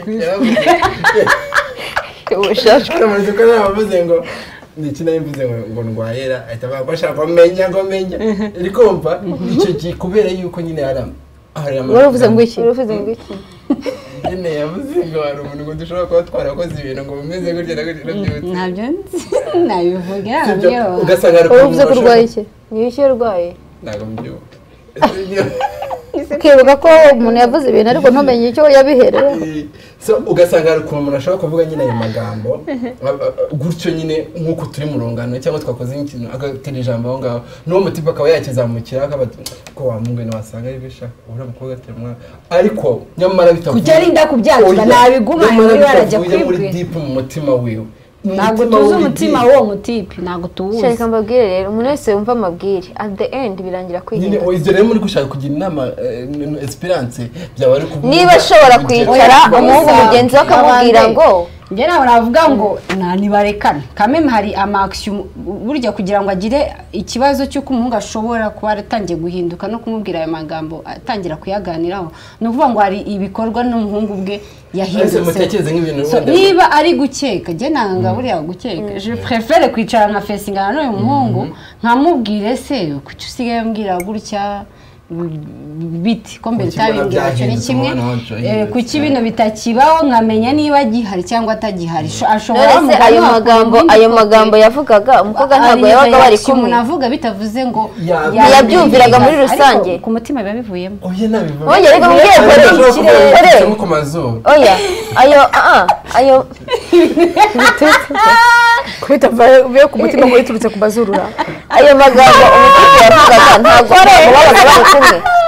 aramuze ko nabavuze ngo ndetse nabivuze ngo ndwayera ahita banga ashaka kumenya ariko umva icyo gihe kubera yuko nyine waravuze ngo iki nyine yavuze ngo hari umuntu ngo dushobora kuba twarakoze ibintu ngo bumeze gutya na gutya nabyutse ntabyo nabivuga nabyo ugasanga ari uvuze ko urwaye iki ni iki urwaye ntabwo mbyuka ukibuka ko umuntu yavuze ibintu ariko ntumenye icyo yabihereye ugasanga hari ukuntu umuntu ashobora kuvuga nyine ayo magambo gutyo nyine nk'uko turi mu rungano cyangwa twakoze ikintu agatera ijambo aho ngaho n'uwo mutipe akaba yakizamukira akabati ko wamungwe wasanga ari bisha uriya mukobwa atera umwana ariko nyamara bitavuye kujya arinda kubyandika ntabiguma muri barajya muri deep mu mutima wiwe ntabwo tuzi umutima w'uwo mutipe ntabwo tuwuzi shaka mbabwire rero umuntu wese yumva amabwire at the end birangira kwirinda nyine ibyo rero muri gushaka kugira inama Esperance byaba ari kuvuga niba ashobora kwicara umuhungu mugenzi we akamubwira ngo njye nawe navuga ngo ntibarekane kameme hari amakisiyo burya kugira ngo agire ikibazo cy'uko umuhungu ashobora kuba aratangiye guhinduka no kumubwira ayo magambo atangira kuyaganiraho ni ukuvuga ngo hari ibikorwa n'umuhungu bwe yahindutse niba ari gukeka njye nanga buriya gukeka je préfère kwicara nka fesingana n'uyu muhungu nkamubwire se kuki usigaye mbwira gutya biti ko mbere tabimbwira cyo ni kimwe kuki bino bitakibaho nkamenya niba gihari cyangwa atagihari ashobora ayo magambo yavugaga umukobwa ntabwo yabaga bari kumwe umuntu avuga bitavuze ngo yabyumviraga muri rusange ku mutima biba bivuyemo oya reka mbwire ku mazuru oya ayo kubita vuye ku mutima ngo yiturutse ku mazuru ayo magambo umukobwa yavugaga ntabwo babaga bari kumwe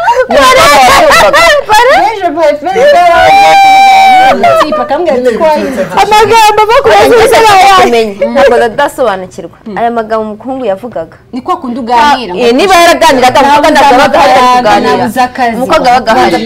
amagambo ntabwo adasobanukirwa aya magambo umuhungu yavugaga ni ko kundi uganira niba yaraganiraga umukobwa ntabwo aba ahari umukobwa aba ahari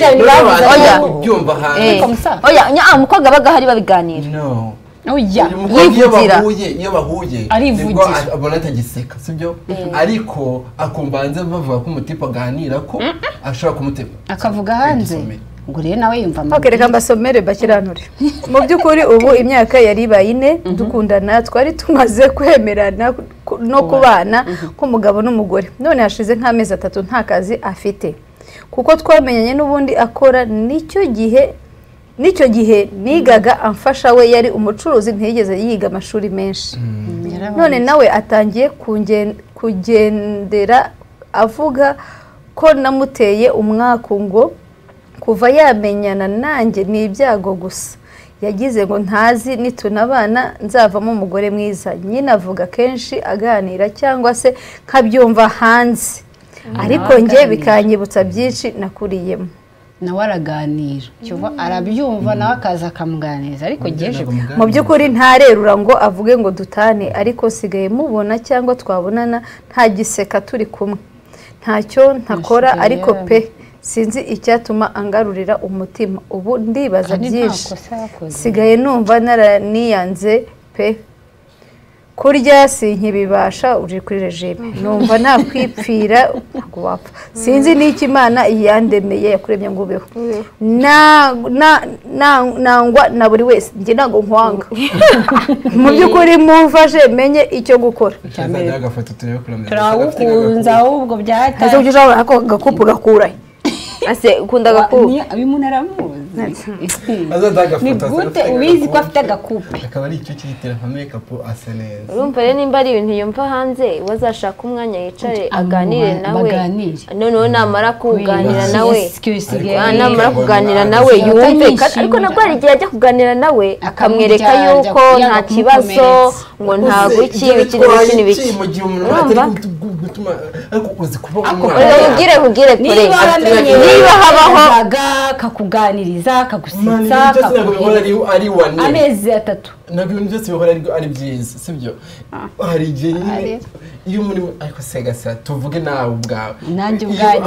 umukobwa aba ahari babiganira yivugira iyo bahuye arivugira abona atagiseka sibyo ariko akumva hanze bavuga ko umutipe aganira ko ashobora kumutema akavuga hanze ngo rero nawe yumva amabwiriza reka mbasomere bakiranure mu by'ukuri ubu imyaka yari ibaye 4 dukundana twari tumaze kwemerana no kubana k'umugabo n'umugore none hashize nk'amezi 3 nta kazi afite kuko twamenyanye n'ubundi akora nicyo gihe nigaga amfasha we yari umucuruzi ntiyigeze yiga amashuri menshi none nawe atangiye kugendera avuga ko namuteye umwaku ngo kuva yamenyana nanjye ni ibyago gusa yagize ngo ntazi nitunabana nzavamo umugore mwiza nyine avuga kenshi aganira cyangwa se nkabyumva hanze ariko njye bikanyibutsa byinshi nakuriyemo nawe araganira arabyumva nawe akaza akamuganiriza ariko ngeje mu by'ukuri ntarerura ngo avuge ngo dutane ariko sigaye mubona cyangwa twabonana nta giseka turi kumwe ntacyo ntakora ariko pe sinzi icyatuma angarurira umutima ubu ndibaza byinshi sigaye numva naraniyanze pe kurya sinkibibasha uri kuri regime numva nakwipfira ntabwo wapfa sinzi n'iki Imana yandemeye yakuremye ngo ubeho nangwa na buri wese njye ntabwo nkwanga mu by'ukuri mumfashe menye icyo gukora turagukunze ahubwo byahita ese ujye ako gakupu gakurahe ase ukunda agakupu umuntu aramuzi ni gute ubizi ko afite agakupe akaba ari icyo cyitira nka make up asa neza urumva rero nimba ari ibintu yumva hanze wazashaka umwanya yicare aganire nawe noneho namara kuganira nawe namara kuganira nawe yumve ariko nabwo hari igihe ajya kuganira nawe akamwereka yuko nta kibazo ngo nta guki ibiki n'ibiki mu gihe umuntu atari gutuma ariko uzi kuba ubwire niba habaho kakuganiriza akagusitsa amezi 3 ntabwo ibintu byose bihora ari byiza sibyo hari igihe nyine iyo muri ariko segasa tuvuge nawe ubwawe nanjye ubwanjye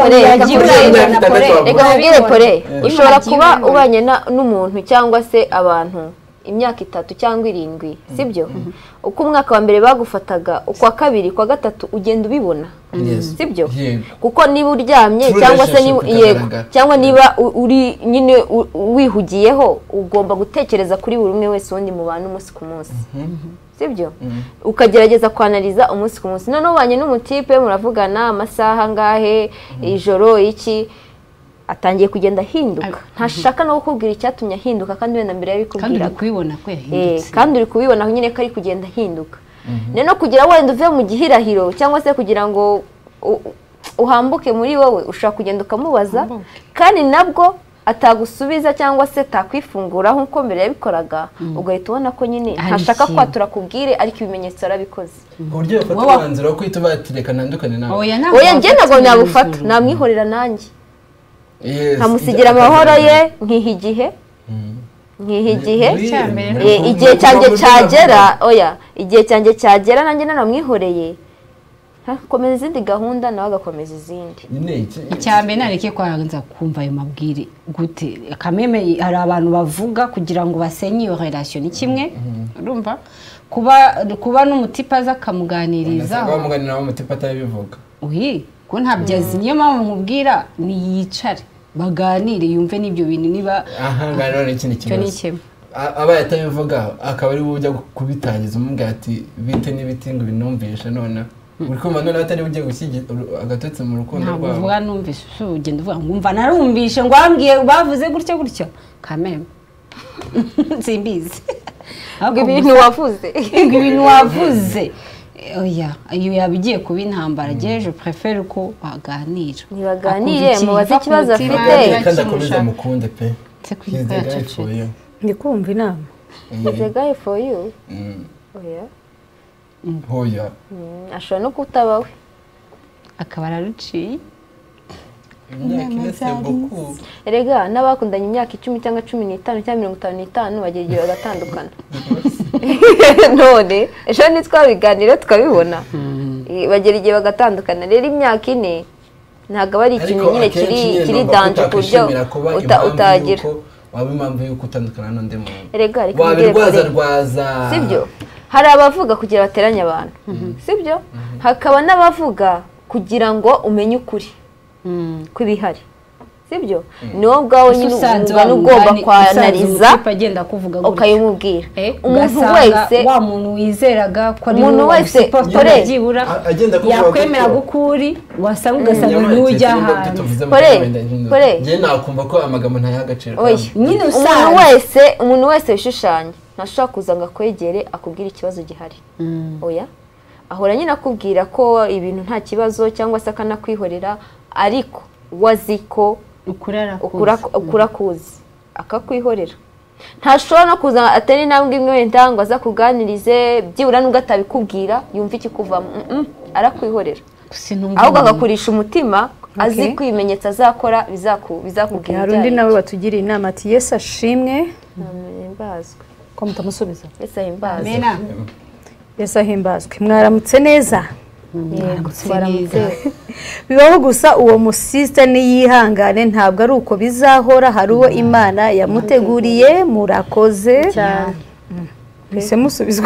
reka mubwire pore ushobora kuba ubanye n'umuntu cyangwa se abantu imyaka 3 cyangwa 7 sibyo uko umwaka wa mbere bagufataga ukwa kabiri kwa gatatu ugenda ubibona sibyo kuko niba uryamye cyangwa se cyangwa niba uri nyine wihugiyeho ugomba gutekereza kuri buri umwe wese wundi mu bantu umunsi ku munsi sibyo ukagerageza kwanaliza umunsi ku munsi noneho ubanye n'umutipe muravugana amasaha ngahe ijoro iki atangiye kugenda hinduka ntashaka no kukubwira icyatumye hinduka kandi wenda mbere yabikubwira kubibona ko yahindutse kandi uri kubibona nyine ko ari kugenda hinduka neno kugira wenda uve mu gihirahiro cyangwa se kugira ngo uhambuke muri wowe ushaka kugenda ukamubaza kandi nabwo atagusubiza cyangwa se takwifungura nkuko mbere yabikoraga ugahita ubona ko nyine ntashaka kwatura kubwire ariko ibimenyetso arabikoze uburyo bafata umwanzuro wo kwita batireka nandukane nawe oya njye ntabwo nabufata namwihorera nanjye nkamusigira amahoro ye nkihigihe igihe cyanjye cyagera igihe cyanjye cyagera nanjye naramwihoreye hakomeza izindi gahunda nawe agakomeza izindi icyambere nareke kwanza kumva ayo mabwire gute kameme hari abantu bavuga kugira ngo basenye iyo relation kimwe urumva kuba n'umutipa aza akamuganiriza bamuganira n'umutipa atabivuga ko ntabyazi niyo mpamvu mubwira ni yicare baganire yumve n'ibyo bintu niba ahangana n'ikindi kibazo aba yatabivuga akaba ari ujya kubitangiza umubwira ati bite n'ibiti ngo binumvishe none uri kumva none atari ujye gushyigikira agatotse mu rukundo rwabo ntabwo uvuga numvishe ugenda uvuga ngumva narumvishe ngo wambwiye bavuze gutyo kameme simbizi ibintu wavuze oya iyo yabigiye kuba intambara je préfère ko baganira nibaganire mubaze ikibazo afite kandi akomeza mukunde pe ndi kumva inama the guy for you hoya ashobora no kutabawe akaba araruciye erega n'abakundanye imyaka 10 cyangwa 15 cyangwa 55 bagera igihe bagatandukana none ejo nitwabiganira tukabibona bagera igihe bagatandukana rero imyaka 4 ntabwo ari ikintu nyine kiri danje kuryo utagira waba impamvu yuko utandukana n'undi muntu erega wabirwaza sibyo hari abavuga kugira bateranye abantu sibyo hakaba n'abavuga kugira ngo umenye ukuri kw'ibihari sibyo niwo bwawe nyine ugomba kwanaliza ukayimubwira umuntu wese wa muntu wizeraga ko ari umuntu wese byibura yakwemera gukuri wasanga ugasanga n'ujya hanze njye nakumva ko amagambo ntayaha agaciro nyine umuntu wese wishushanya ntashobora kuza ngo akwegere akubwire ikibazo gihari oya ahora nyine akubwira ko ibintu nta kibazo cyangwa se akanakwihorera ariko wazi ko ukura kuzi akakwihorera ntashobora no kuza atari intambwe imwe wenda ngo aza kuganirize byibura nubwo atabikubwira yumva ikikuvamo arakwihorera ahubwo agakurisha umutima azi ko ibimenyetso azakora bizakubwira. Hari undi nawe watugiriye inama ati Yesu ashimwe himbazwe ko mutamusubiza. Yesu ahimbazwe. Amena. Yesu ahimbazwe. Mwaramutse neza. Mwaramutse. Bibaho gusa uwo musista niyihangane ntabwo ari uko bizahora, hari uwo Imana yamuteguriye. Murakoze cyane. Bise musubizwa.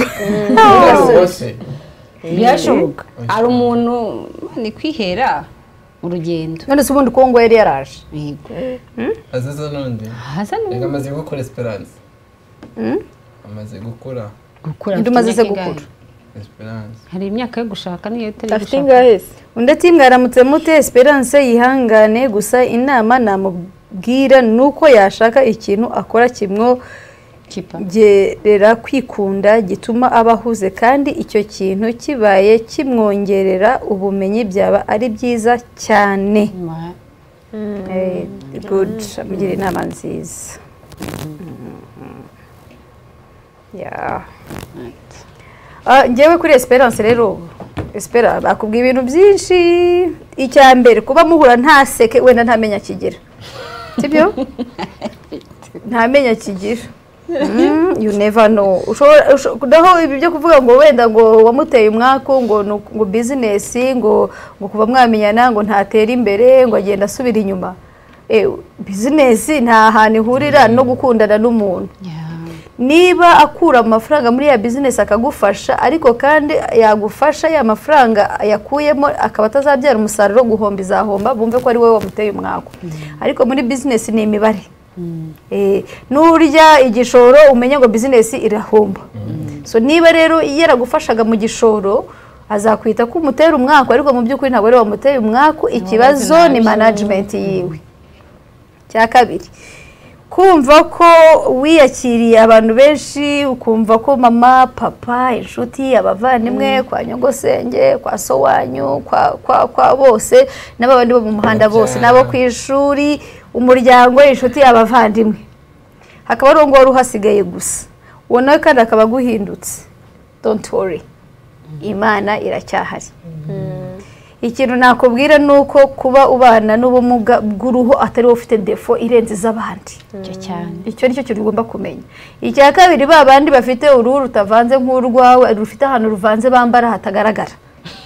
Byashoboka. Ari umuntu ni kwihera urugendo. None se ubundi Kongo yari yaraje. Yego. Azaza nonde. Haza no. Reka amaze gukora Esperance. Amaze gukora. Ndumaze se gukura. Esperance. Hari imyaka yo gushaka niyo tari Afite ingahese. Undi ati mwaramutse mute Esperance yihangane gusa inama namubwira nuko yashaka ikintu akora kimwo gerera kwikunda gituma abahuze kandi icyo kintu kibaye kimwongerera ubumenyi byaba ari byiza cyane. Good, mugira inama nziza. Ngewe kuri Esperance rero Espera bakubwiye ibintu byinshi. Icya mbere kuba muhura nta seke wenda ntamenya kigira. Sibyo? Ntamenya kigira. You never know. Ushobora ibi byo kuvuga ngo wenda ngo wamuteye umwako ngo business ngo kuva mwamenyana ngo ntatera imbere ngo agenda asubira inyuma. Business nta hantu ihurira no gukundana n'umuntu. Niba akura amafaranga muri ya business akagufasha ariko kandi yagufasha ya mafaranga yakuyemo akaba atazabyara umusaruro guhomba izahomba bumve ko ari wowe wamuteye umwako. Ariko muri business ni imibare. Nurya igishoro umenye ngo business irahomba. So niba rero yaragufashaga mu gishoro azakwita ko umutera umwako ariko mu by'ukuri ntabwo ari wamuteye umwako, ikibazo ni management yiwe. Cya kabiri kumva ko wiyakiriye abantu benshi, ukumva ko mama papa inshuti abavandimwe kwa nyogosenge kwa so wanyu kwa bose n'abandi bo mu muhanda bose nabo ku ishuri umuryango inshuti abavandimwe hakaba ari ngo ruhasigaye gusa uwo nawe kandi akaba guhindutse. Don't worry, Imana iracyahari. Ikintu nakubwira nuko kuba ubana n'ubumuga bw'uruhu atari ufite defo irenze iz'abandi. Icyo nicyo kintu ugomba kumenya. Icya kabiri babandi bafite uruhu rutavanze nk'urwawe rufite ahantu ruvanze bambara hatagaragara.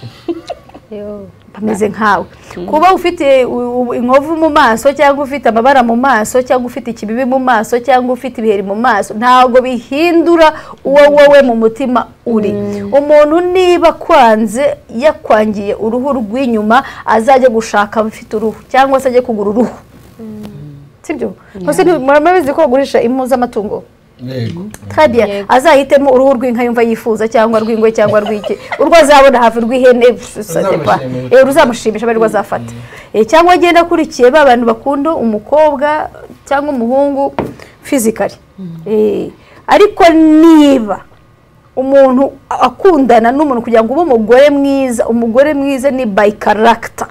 Bameze nkawe. Kuba ufite inkovu mu maso cyangwa ufite amabara mu maso cyangwa ufite ikibibi mu maso cyangwa ufite ibiheri mu maso ntago bihindura uwo wowe mu mutima uri. Umuntu niba kwanze yakwangiye uruhu rw'inyuma azajye gushaka abafite uruhu cyangwa se ajye kugura uruhu. Sibyo? Hose murabizi ko bagurisha impu z'amatungo. Yego. Kabya azahitemo uruhu rw'inka yumva yifuza cyangwa rw'ingwe cyangwa rw'iki. Urwo azabona hafi rw'ihene ruzamushimisha bari rwazafata. Cyangwa agenda kurikiye babantu bakunda umukobwa cyangwa umuhungu physically. Ariko niba umuntu akundana n'umuntu kugira ngo ube umugore mwiza ni by character.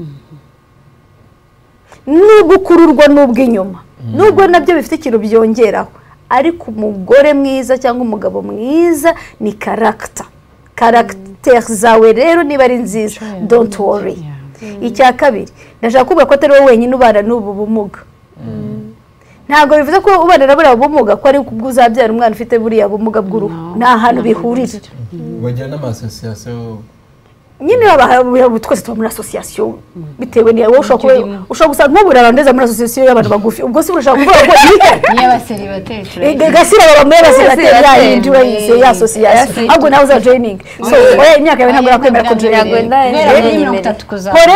Nubwo kururwa n'ubw'inyuma. Nubwo nabyo bifite ikintu byongeraho. Ariko umugore mwiza cyangwa umugabo mwiza ni character. Character zawe rero niba ari nziza, don't worry. Icya kabiri ndashaka kuvuga ko atari wowe wenyine ubana n'ubu bumuga. Ntabwo bivuze ko ubana na buriya bumuga ko ari uzabyara umwana ufite buriya bumuga bw'uruhu. Nta hantu bihurira. Bagira n'amasosiyasiyo nyine twese tuba muri association bitewe ni wowe ushobora gusanga nk'ubura abandeza muri association y'abantu bagufi ubwo si urashaka kuvuga ko ni abaseribateri gasira bamwe baseribateri yahindura yise ya association ahubwo nawe uza joining so oya imyaka yawe ntabwo yakwemera ko joining kore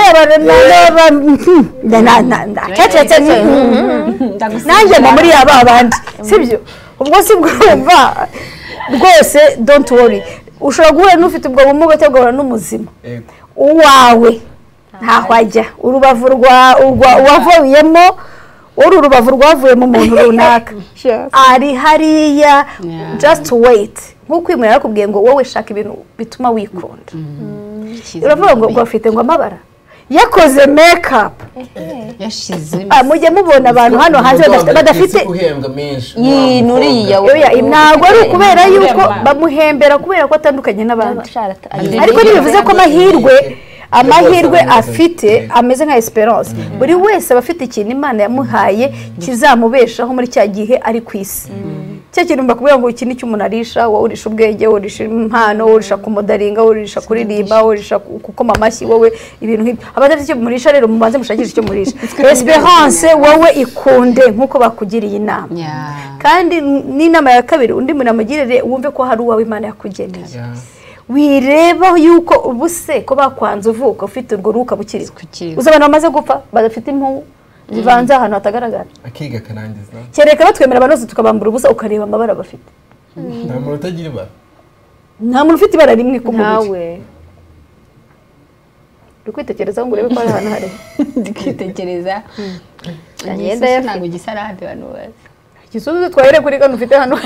cacetse nanjye mba muri aba abandi sibyo ubwo si bwumva rwose don't worry ushobora guhura n'ufite ubwo bumuga cyangwa ugahura n'umuzima uwawe ntaho ajya urubavu wavuyemo uru rubavu rwavuye mu muntu runaka ari hariya just wait nk'uko uyu muntu yarakubwiye ngo wowe shaka ibintu bituma wikunda uravuga ngo ufite ngo amabara yakoze make-up mujye mubona abantu hano hanze badafite ntabwo ari ukubera yuko bamuhembera kubera ko atandukanye n'abandi ariko ntibivuze ko amahirwe amahirwe afite ameze nka Esperance buri wese aba afite ikintu Imana yamuhaye kizamubeshaho muri cya gihe ari ku isi cyo kintu mbakubwira ngo iki ni cyo umuntu arisha wowe urisha ubwenge wowe urisha impano wowe urisha kumudaringa wowe urisha kuririmba wowe urisha gukoma amashyi wowe ibintu nk'ibyo abadafite icyo murisha rero mubanze mushakishe icyo murisha Esperance wowe ikunde nkuko bakugiriye inama kandi n'inama ya kabiri undi muntu amugirire wumve ko hari uwawe Imana yakugeneye wireba yuko ubuse ko bakwanze uvuka ufite urwo ruka bukiriho uzabana bamaze gupfa badafite impu zivanze ahantu hatagaragara akiga kanangiza kereka batwemera abanoze tukabambura ubusa ukareba amabara bafite nta muntu utagira ibara nta muntu ufite ibara rimwe ku mubiri uri kwitekerezaho ngo urebe ko ari ahantu hari kwitekereza agenda ntabwo gisarade abantu bazi igisubizo twahera kuri kano ufite hano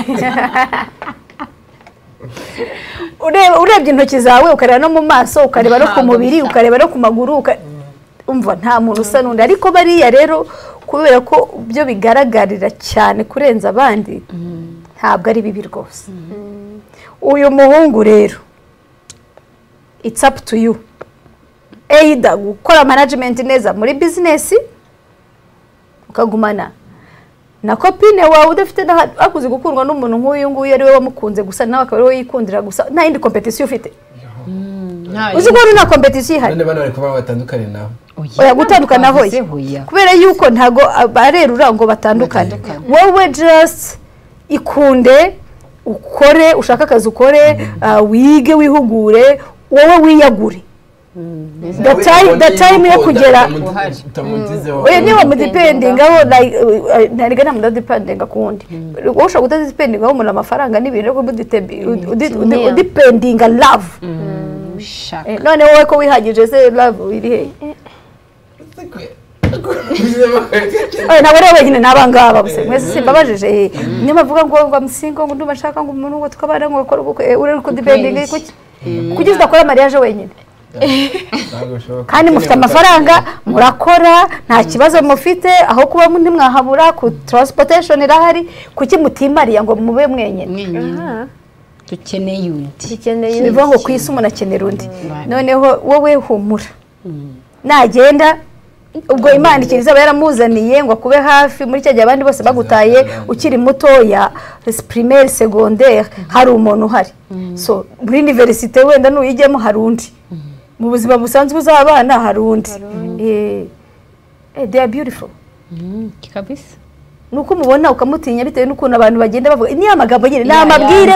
urebye intoki zawe ukareba no mu maso ukareba no ku mubiri ukareba no ku maguru umva nta muntu usa n'undi ariko bariya rero kubera ko byo bigaragarira cyane kurenza abandi ntabwo ari bibi rwose uyu muhungu rero it's up to you either gukora management neza muri business ukagumana na kopine wawe udafite akuze gukundwa n'umuntu nk'uyu nguyu ari we wamukunze gusa nawe akaba ari we yikundira gusa nta yindi competition ufite uzi ko nta competition ihari none bana bari kuba batandukanye nawe oya gutandukana hoye kubera yuko ntago barerura ngo batandukane wowe just ikunde ukore ushaka akazi ukore wige wihugure wowe wiyagure the time yo kugera oya niba mudependinga aho nariga nta mudependinga kundi wowe ushaka kudependinga aho umuntu amafaranga n'ibintu ko udependinga love none wowe ko wihagije se love iri he ntabwo rero wenyine n'abangaba mwese simbabajije niyo bavuga ngo amusingo ngo ndumva nshaka ngo umuntu ngo tukabana ngo bakore ubukwe uri kudependinga kuki udakora mariage wenyine kandi mufite amafaranga murakora nta kibazo mufite aho kuba mundi mwahabura ku transportation irahari kuki mutimariya ngo mube mwenyine dukeneye undi bivuga ngo ku isi umuntu akenera undi noneho wowe humura nagenda ubwo Imana ikiriza yaramuzaniye ngo akube hafi muri cyo gihe abandi bose bagutaye ukiri mutoya primaire secondaire hari umuntu uhari so muri université wenda nuyijyemo hari undi mu buzima busanzwe uzabana hari undi they are beautiful kabisa nuko mubona ukamutinya bitewe n'ukuntu abantu bagenda bavuga ni amagambo nyine namabwire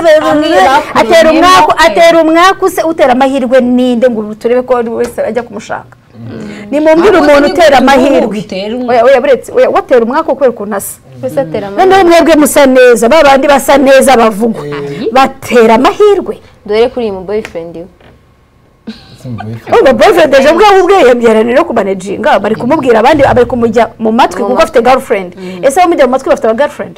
atera umwaku se utera amahirwe ninde ngo turebe ko wese ajya kumushaka ni mumbwira umuntu utera amahirwe oya buretse oya watera umwaka kubera ukuntu asa none mwebwe musa neza babandi basa neza bavugwa batera amahirwe dore kuri mu boyfriend we boyfriend ejo ubwe yabyaranira no kumanajinga bari kumubwira abandi bari kumujya mu matwi kuko afite girlfriend ese bamujya mu matwi bafite aba girlfriend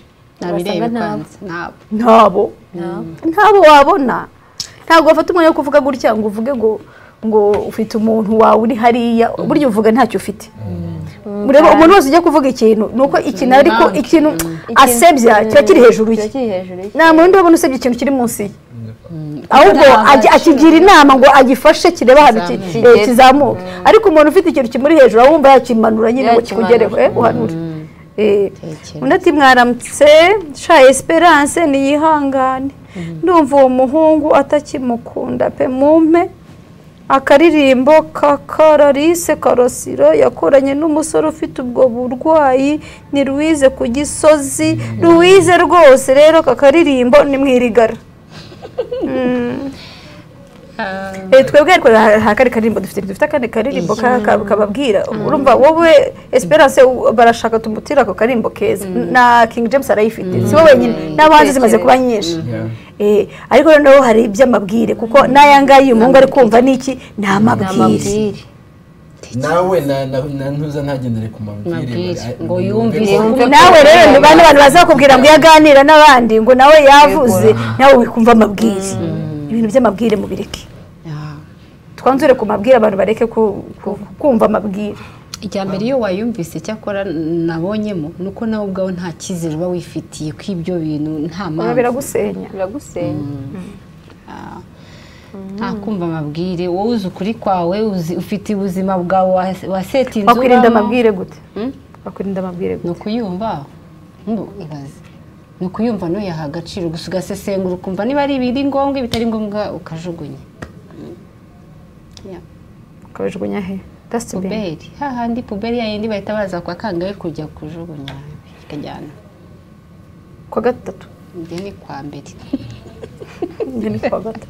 ntabo wabona ntabwo bafata umwanya wo kuvuga gutya ngo uvuge ngo ufite umuntu wawe uri hariya buryo uvuga ntacyo ufite mureba umuntu wese ujya kuvuga ikintu nuko ikintu ariko ikintu asebya kiba kiri hejuru ye nta muntu ubona usebye ikintu kiri munsi ye ahubwo akigira inama ngo agifashe kireba ahantu kizamuka ariko umuntu ufite ikintu kimuri hejuru awumva yakimanura nyine ngo kikugereho uhanure undi ati mwaramutse sha Esperance niyihangane ndumva uwo muhungu atakimukunda pe mumpe akaririmbo ka Clarisse Karasira yakoranye n'umusore ufite ubwo burwayi ni Louise ku Gisozi Louise rwose rero kakaririmbo ni mwirigara twebwe hakari karirimbo dufite akandi karirimbo kababwira urumva wowe Esperance barashaka tumutira ako karimbo keza na King James arayifite si wowe wenyine n'abanzi zimaze kuba nyinshi ariko noneho hari iby'amabwire kuko n'ayangaye umuhungu ari kumva niki ni amabwire nawe ntuza ntagendere ku mabwire ngo yumvire nawe rero bane abantu bazakubwira ngo yaganira n'abandi ngo nawe yavuze nawe wikumva amabwire ibintu by'amabwire mubireke twanzure ku mabwire abantu bareke kumva amabwire ijyambere iyo wayumvise cyakora nabonyemo nuko nawe ubwawe nta kizere uba wifitiye ko ibyo bintu nta mpamvu biragusenya nta kumva amabwire wowe uzi ukuri kwawe ufite ubuzima bwawe wasetinze wakwirinda amabwire gute wakwirinda amabwire gute ni ukuyumva ibaze ni ukuyumva ntuyaha agaciro gusa ugasesengura ukumva niba ari ibiri ngombwa bitari ngombwa ukajugunya ukajugunya he puberi hahandi puberi yayindi bahita baza kwa kangahe kujya kujugunya ikajyana kwa gatatu njye ni kwa mbere njye ni kwa gatatu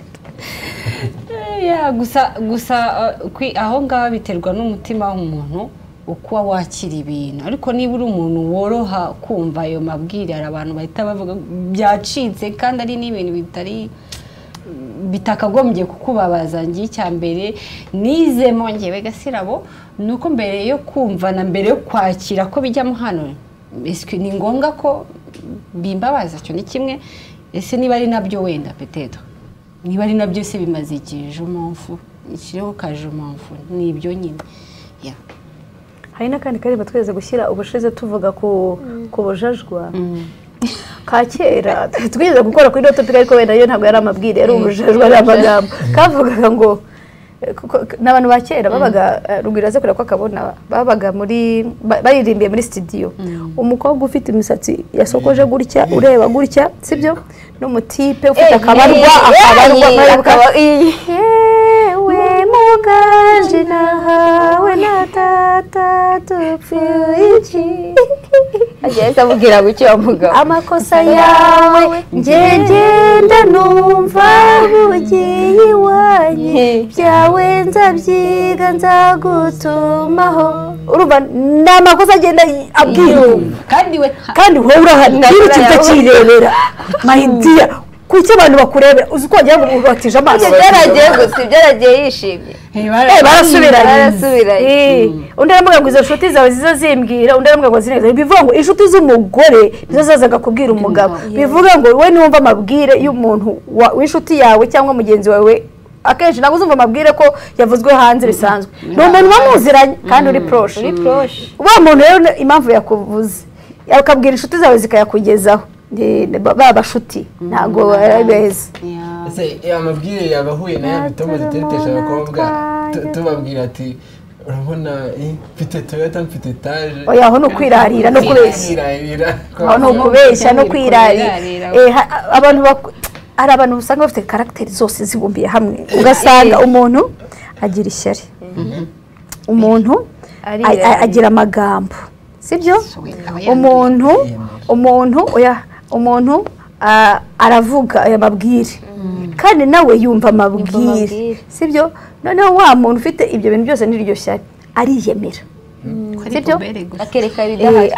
gusa aho ngaho biterwa n'umutima w'umuntu uko wakira ibintu ariko niba uri umuntu woroha kumva ayo mabwire hari abantu bahita bavuga byacitse kandi ari n'ibintu bitakagombye kukubabaza ngiye icyambere nizemo ngewe Gasirabo nuko mbere yo kumva na mbere yo kwakira ko bijyamo hano ni ngombwa ko bimbabaza cyo ni kimwe ese niba ari nabyo wenda petedo niba ari nabyo se bimaze igihe umumfu ikiriho kaje umumfu ni ibyo nyine hari n'akandi kariba tweze gushyira ubushize tuvuga ku bujajwa ka kera twigeze gukora kuri topic ariko wenda yo ntabwo yari amabwire yari ubujajwa ari amagambo kavugaga ngo n'abantu ba kera babaga rugwiraze kure ko akabona babaga baririmbiye muri studio umukobwa ufite imisatsi yasokoje gutya ureba gutya sibyo n'umutipe ufite akabarwa yewe muganje nahawe na tata tupfuye ageze amubwira ngo icyo mugabo amakosa yawe ngenda numva bugiye iwanjye byawe nzabyiga nzagutumaho urumva ni amakosa agenda abwira kandi wowe urahari ntiruke utakirebera mayidiya kuki abantu bakurebera uzi ko wagira ngo ubatije amaso byaragiye gusa byaragiye yishimye barasubiranye undi aravuga ngo izo nshuti zawe ziza zimbwira undi aravuga ngo zineza bivuga ngo inshuti z'umugore nizo zazaga kubwira umugabo bivuga ngo wowe niwumva amabwire y'umuntu w'inshuti yawe cyangwa mugenzi wawe akenshi ntabwo uzumva amabwire ko yavuzwe hanze bisanzwe ni umuntu bamuziranye kandi uri poroshe wa muntu rero impamvu yakuvuze akabwira inshuti zawe zikayakugezaho baba shuti ntabwo ari beza amabwire yabahuye nayo bituma zitetesha abakobwa tubabwira ati urabona mfite toyota mfite etaje oya aho ni ukwirarira no kubeshya aho ni ukubeshya no kwirarira hari abantu usanga bafite karagiteri zose zibumbiye hamwe ugasanga umuntu agira ishyari umuntu agira amagambo sibyo umuntu aravuga aya mabwire kandi nawe yumva amabwire sibyo noneho wa muntu ufite ibyo bintu byose n'iryo shyari ariyemera sibyo akereka ibidahari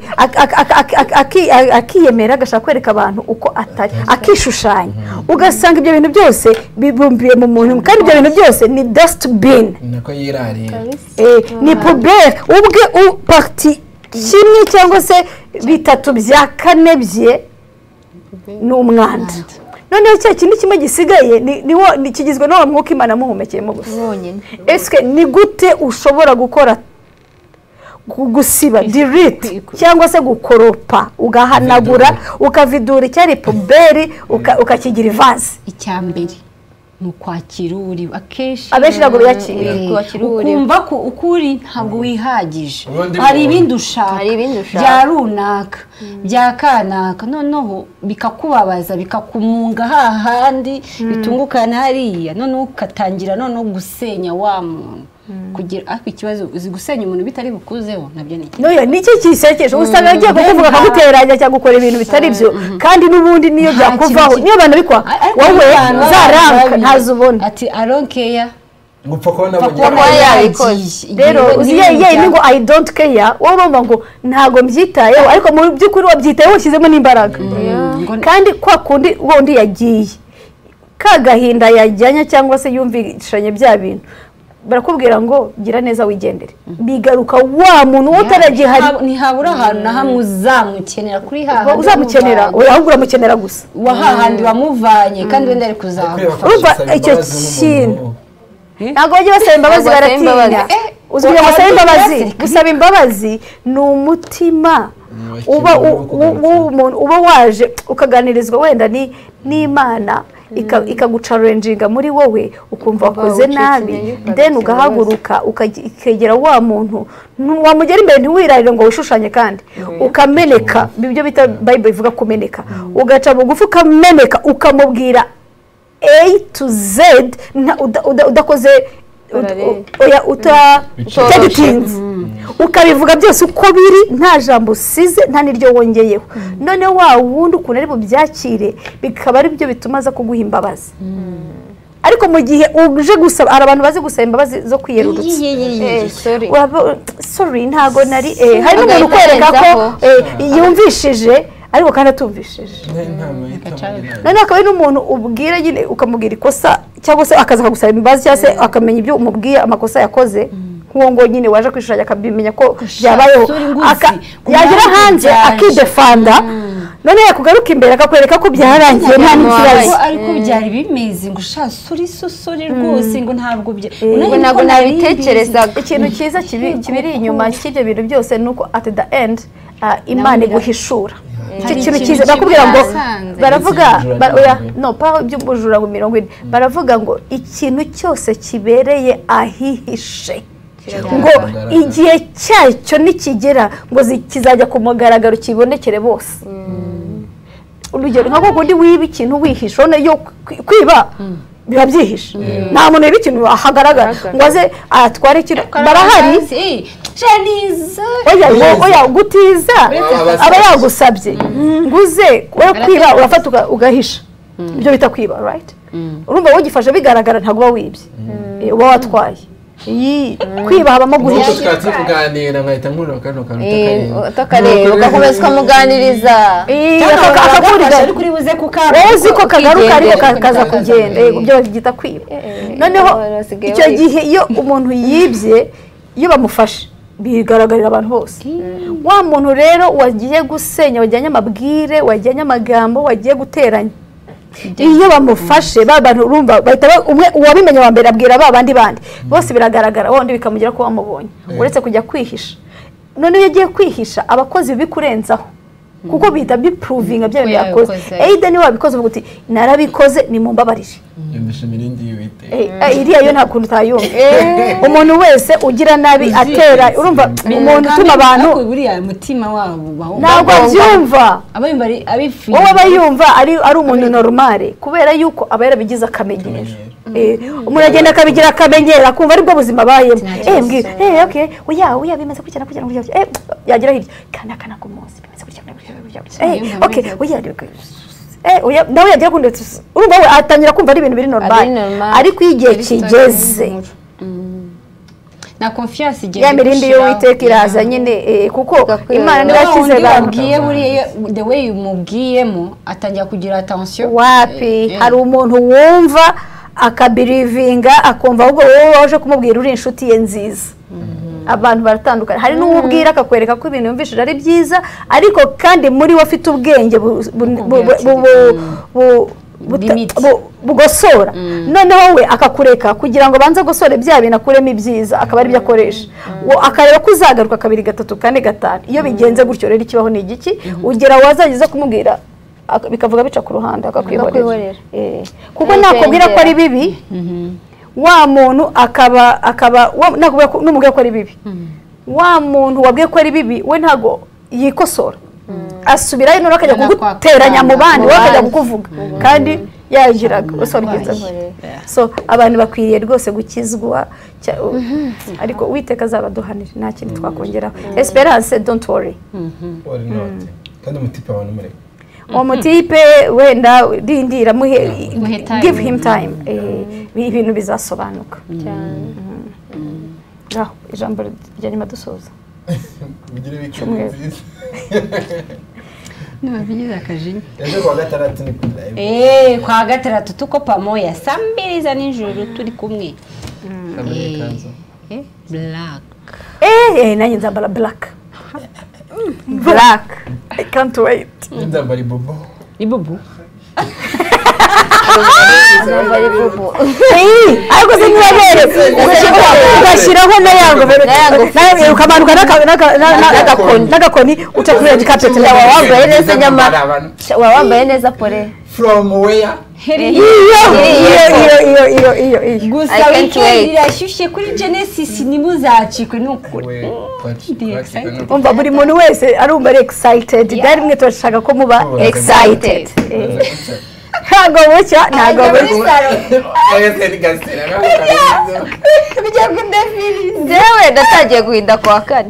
akiyemera agashaka kwereka abantu uko atari akishushanya ugasanga ibyo bintu byose bibumbiye mu muntu kandi ibyo bintu byose ni dustbin nako yirarira ni poubelle ubwe parti kimwe cyangwa se bitatu bya kane bye ni umwanda noneho cya kintu kimwe gisigaye ni kigizwe n'uwo mwuka Imana muhumekeyemo gusa ese ni gute ushobora gukora gusiba delete cyangwa se gukoropa ugahanagura ukavidura icyari poubelle ukakigira ivaze icyambere mu kwakira uri akenshi abenshi ntabwo biyakira ukumva ko ukuri ntabwo wihagije hari ibindi ushaka bya runaka bya kanaka noneho bikakubabaza bikakumunga hahandi bitungukana hariya noneho ukatangira noneho gusenya wa muntu kugira ikibazo uzi gusenya umuntu bitari bukuzeho nabyo ni noya nicyo kisekeje usanga agiye kuvuga akaguteranya cyangwa gukora ibintu bitari byo kandi nubundi niyo byakuvaho niyo abantu bikwa wowe zaranka ntazubona ati aronkeya gupfa kubona yabikoze rero uziye ni ngo I don't care wowe bumva ngo ntago mbyitayeho ariko mu by'ukuri wabyitayeho ushyizemo n'imbaraga kandi kwa kundi wundi yagiye kagahinda yajyanye cyangwa se yumvishanye bya bintu barakubwira ngo gira neza wigendere bigaruka wa muntu utaragihari ntihabura ahantu na hamwe uzamukenera kuri hahandi uzamukenera ahubwo uramukenera gusa wahahandi wamuvanye kandi wenda ari kuzamufasha icyo kintu ntabwo bajya basaba imbabazi baratinya uzwi ngo basaba imbabazi gusaba imbabazi ni umutima uba waje ukaganirizwa wenda n'Imana ikagucarenjinga muri wowe ukumva wakoze nabi then ugahaguruka ukegera wa muntu wamugera imbere ntiwirarire ngo wishushanye kandi ukameneka ibyo bita Bible ivuga kumeneka ugaca bugufi ukameneka ukamubwira A to Z udakoze utaditinze ukabivuga byose uko biri nta jambo usize nta n'iryo wongeyeho none wa wundi ukuntu ari bubyakire bikaba ari byo bituma aza kuguha imbabazi ariko mu gihe uje gusaba hari abantu bazi gusaba imbabazi zo kwiyerurutsa sorry ntago nari hari n'umuntu ukwereka ko yumvishije ariko kandi atumvishije none akaba ari n'umuntu ubwira nyine ukamubwira ikosa cyangwa se akaza akagusaba imbabazi cyangwa se akamenya ibyo umubwiye amakosa yakoze nk'uwo ngo nyine waje kwishushanya akabimenya ko byabayeho yagera hanze akidefanda none yakugaruka imbere akakwereka ko byarangiye nta n'ikibazo ariko byari bimeze ngo suri rwose ngo ntabwo nabitekerezaga ikintu cyiza kibiri inyuma cy'ibyo bintu byose nuko at the end Imana iguhishura icyo kintu cyiza bakubwira ngo baravuga no pa by'ubujura ngo 40 baravuga ngo ikintu cyose kibereye ahihishe ngo igihe cyacyo nikigera ngo kizajya ku mugaragaro kibonekere bose urugero nko kundi wiba ikintu wihisha none yo kwiba biba byihishe nta muntu wiba ikintu ahagaragara ngo aze atware ikintu barahari oya gutiza aba yagusabye nguze we kwiba urafata ugahisha ibyo bita kwiba right urumva wowe gifashe bigaragara ntago uba wibye uba watwaye kwiba habamo guhisha kuganira nkahita nkuru kano utakareba ugakomeza ukamuganiriza akakuriza ariko uri buze kukaba uzi ko kagaruka ariko kaza kugenda ibyo bagita kwiba noneho icyo gihe iyo umuntu yibye iyo bamufashe bigaragarira abantu bose wa muntu rero wagiye gusenya wajyanye amabwire wajyanye amagambo wagiye guteranya iyo bamufashe babantu urumva bahita umwe uwabimenye wa mbere abwira babandi bandi bose biragaragara wondi bikamugira ko wamubonye uretse kujya kwihisha none iyo yagiye kwihisha abakozi bikurenzaho kuko bita biprovinga bya byakoze Aiden ni wabikoze uvuga uti narabikoze ni mumbabarije yambishimirindi yite iriya yo nta kuntu tayumva umuntu wese ugira nabi atera urumva umuntu tuma abantu buriya mutima wabo ntabwo byumva abayumva abifi wowe bayumva ari umuntu normale kubera yuko aba yarabigize akamenyero umuntu agenda akabigira akamenyera kumva aribwo buzima bayemo mbwira okay oya bimeze kujyana yagira hirya kana ku munsi bimeze kujyana okay oya nawe yagiye kundetse urumva we atangira kumva ari ibintu biri normal ariko igihe kigeze na confiance igihe ya mirindi yo witeka iraza nyine kuko Imana nibashize babwiye buri the way umubwiyemo atangira kugira attention wapi hari umuntu wumva akabirivinga akumva ahubwo wowe waje kumubwira uri inshuti ye nziza abantu baratandukanye hari n'ubwira akakwereka ko ibintu yumvishije ari byiza ariko kandi muri we afite ubwenge bugosora noneho we akakureka kugira ngo banze gosore bya bintu akuremo ibyiza akaba ari byo akoresha akareba ko uzagaruka 2 3 4 5 iyo bigenze gutyo rero ikibaho ni igiki ugera wazageza kumubwira bikavuga bica ku ruhande akakwihorera kuko nakubwira ko ari bibi wa muntu akaba n'umubwira ko ari bibi wa muntu wabwiye ko ari bibi we ntago yikosora asubirayo none akajya kuguteranya mu bandi wakajya kukuvuga kandi yagiraga so abantu bakwiriye rwose gukizwa ariko Uwiteka azabaduhanira nta kintu twakongeraho Esperance don't worry kandi umutipe abantu mureke umutipe wenda dindira give him time ibintu bizasobanuka ijambo rya nyuma dusoza bigire bikwiye Nibabigize akajinya. Ejo kwa gatandatu ni live. Kwa gatandatu tuko pamoja. Saa 2 za nijoro turi kumwe. Black. Nanjye nzambara black. Black. I can't wait. Nzambara ibobo. Ibobo. Nzambara ibobo. Ariko sinibere. Ugashyiraho na yango nawe ukamanuka n'agakoni uca kuri carpet wambaye neza nyamara wambaye neza pole from where iyo gusa weekend irashyushye kuri Genesis nimuzacikwe n'ukuri umva buri muntu wese arumva ari excited byari mwe turashaka ko muba excited ntago bucya ntago bucya bijya kundefiriza jewe ndatagiye guhinda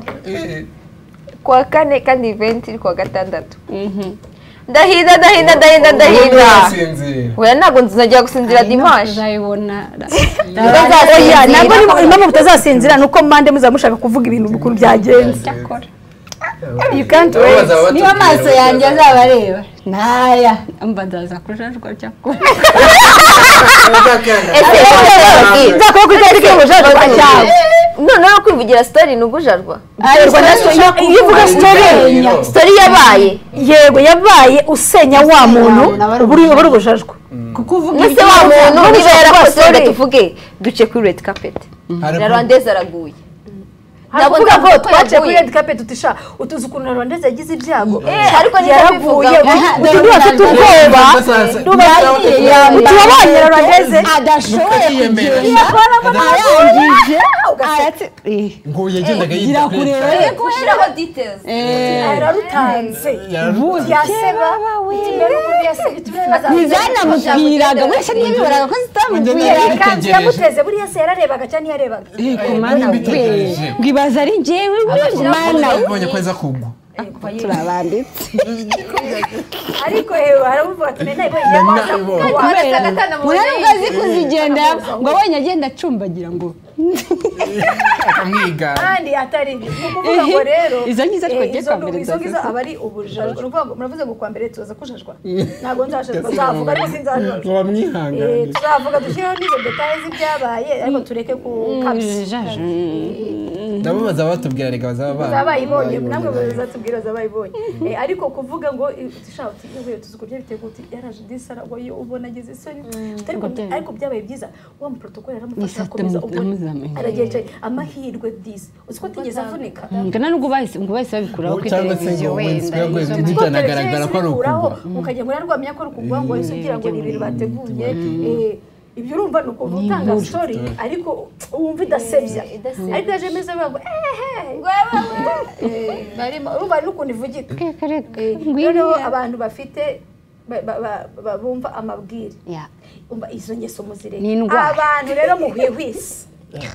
kwa kane kandi event iri kwa gatandatu ndahinda oya ntabwo nzajya gusinzira dimanche uzayibona oya ntabwo impamvu mutazasinzira nuko mande muzamushaka kuvuga ibintu bikuru byagenze you can't wait niba amaso yanjye azaba areba ntaya mba ndaza kujajwa cyakora nzakora kuri tariki y'ubujajwa cyawe noneho kwivugira story nugujarwa iyo uvuga story yabaye yego yabaye usenya wa muntu uri bujajwa kuko uvuga ese wa muntu niba yarakoze tuvuge duce kuri red carpet Rwandeze araguye ndavuga ngo twaje kuri red carpet utisha utuzi ukuntu Rwandeze yagize ibyago ariko yaraguye utundi bafite ubwoba tubabanye Rwandeze adashoboye arangije ngo yagendaga gira kureba gushiraho details yararutanze yaseba ntizanamubwiraga wese ntibiboraga ko zitamubwiraga kandi yamuteze buriya se yararebaga cyane yarebaga ngibaza ari njyewe mana ubonye kweza kugwa turabanditse ariko hewe haravuga ati ntabwo azi kuzigenda ngo abonye agenda acumbagira ngo akamwiga kandi atari ukuvuga ngo rero izo ngizo twagiye kwambere izo ngizo aba ari ubujajwa uruvuga muravuze ngo kwa mbere tuza kujajwa ntabwo nzashajwa uzavuga ariko sinzajwa wamwihanganye tuzavuga dushyiraho n'izo details z'ibyabaye ariko tureke kukabya ndamubaza batubwira reka bazabayibonye namwe bazatubwira bazabayibonye ariko kuvuga ngo utishaho uti tuzi kurya biteguti yaraje disara ngo ubona ageze isoni ariko byabaye byiza wa protocol yaramufasha komeza ubona arageje amahirwe disi uzi ko tigeze avunika ngana nubwo bahise babikuraho kuri televiziyo wenda bizanagaragara ko ari ukugwa ukajya muri rwamenya ko ari ukugwa ngo wese ugira ngo ni ibintu bateguye ibyo urumva ni ukuntu utanga story ariko wumva idasebya ariko yaje meze bavuga urumva n'ukuntu ivugika noneho abantu bafite bumva amabwire izo ngeso muzire abantu rero muhwihwisa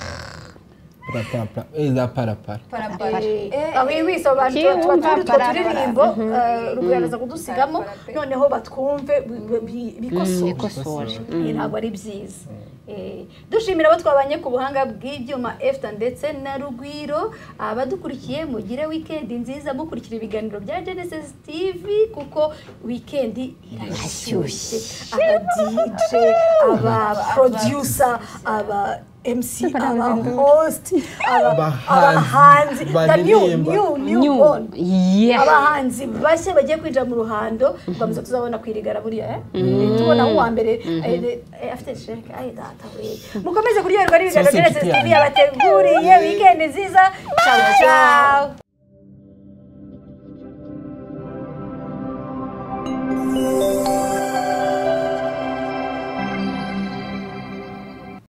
ahwihwisa abantu utwo turirimbo rugaraza kudusigamo noneho batwumve bikosore ntabwo ari byiza dushimira abo twabanye ku buhanga bw'ibyuma efta ndetse na Rugwiro abadukurikiye mugire weekend nziza mukurikira ibiganiro bya Genesis TV kuko weekend irashyushye aba DJ aba producer aba MC aba host abahanzi abahanzi bashya bagiye kwinjira mu ruhando twamaze tuzabona kwirigara buriya tubona uwa mbere afite sheke ayi data we mukomeze kuryoherwa n'ibiganiro bya Genesis TV yabateguriye weekend nziza ciao ciao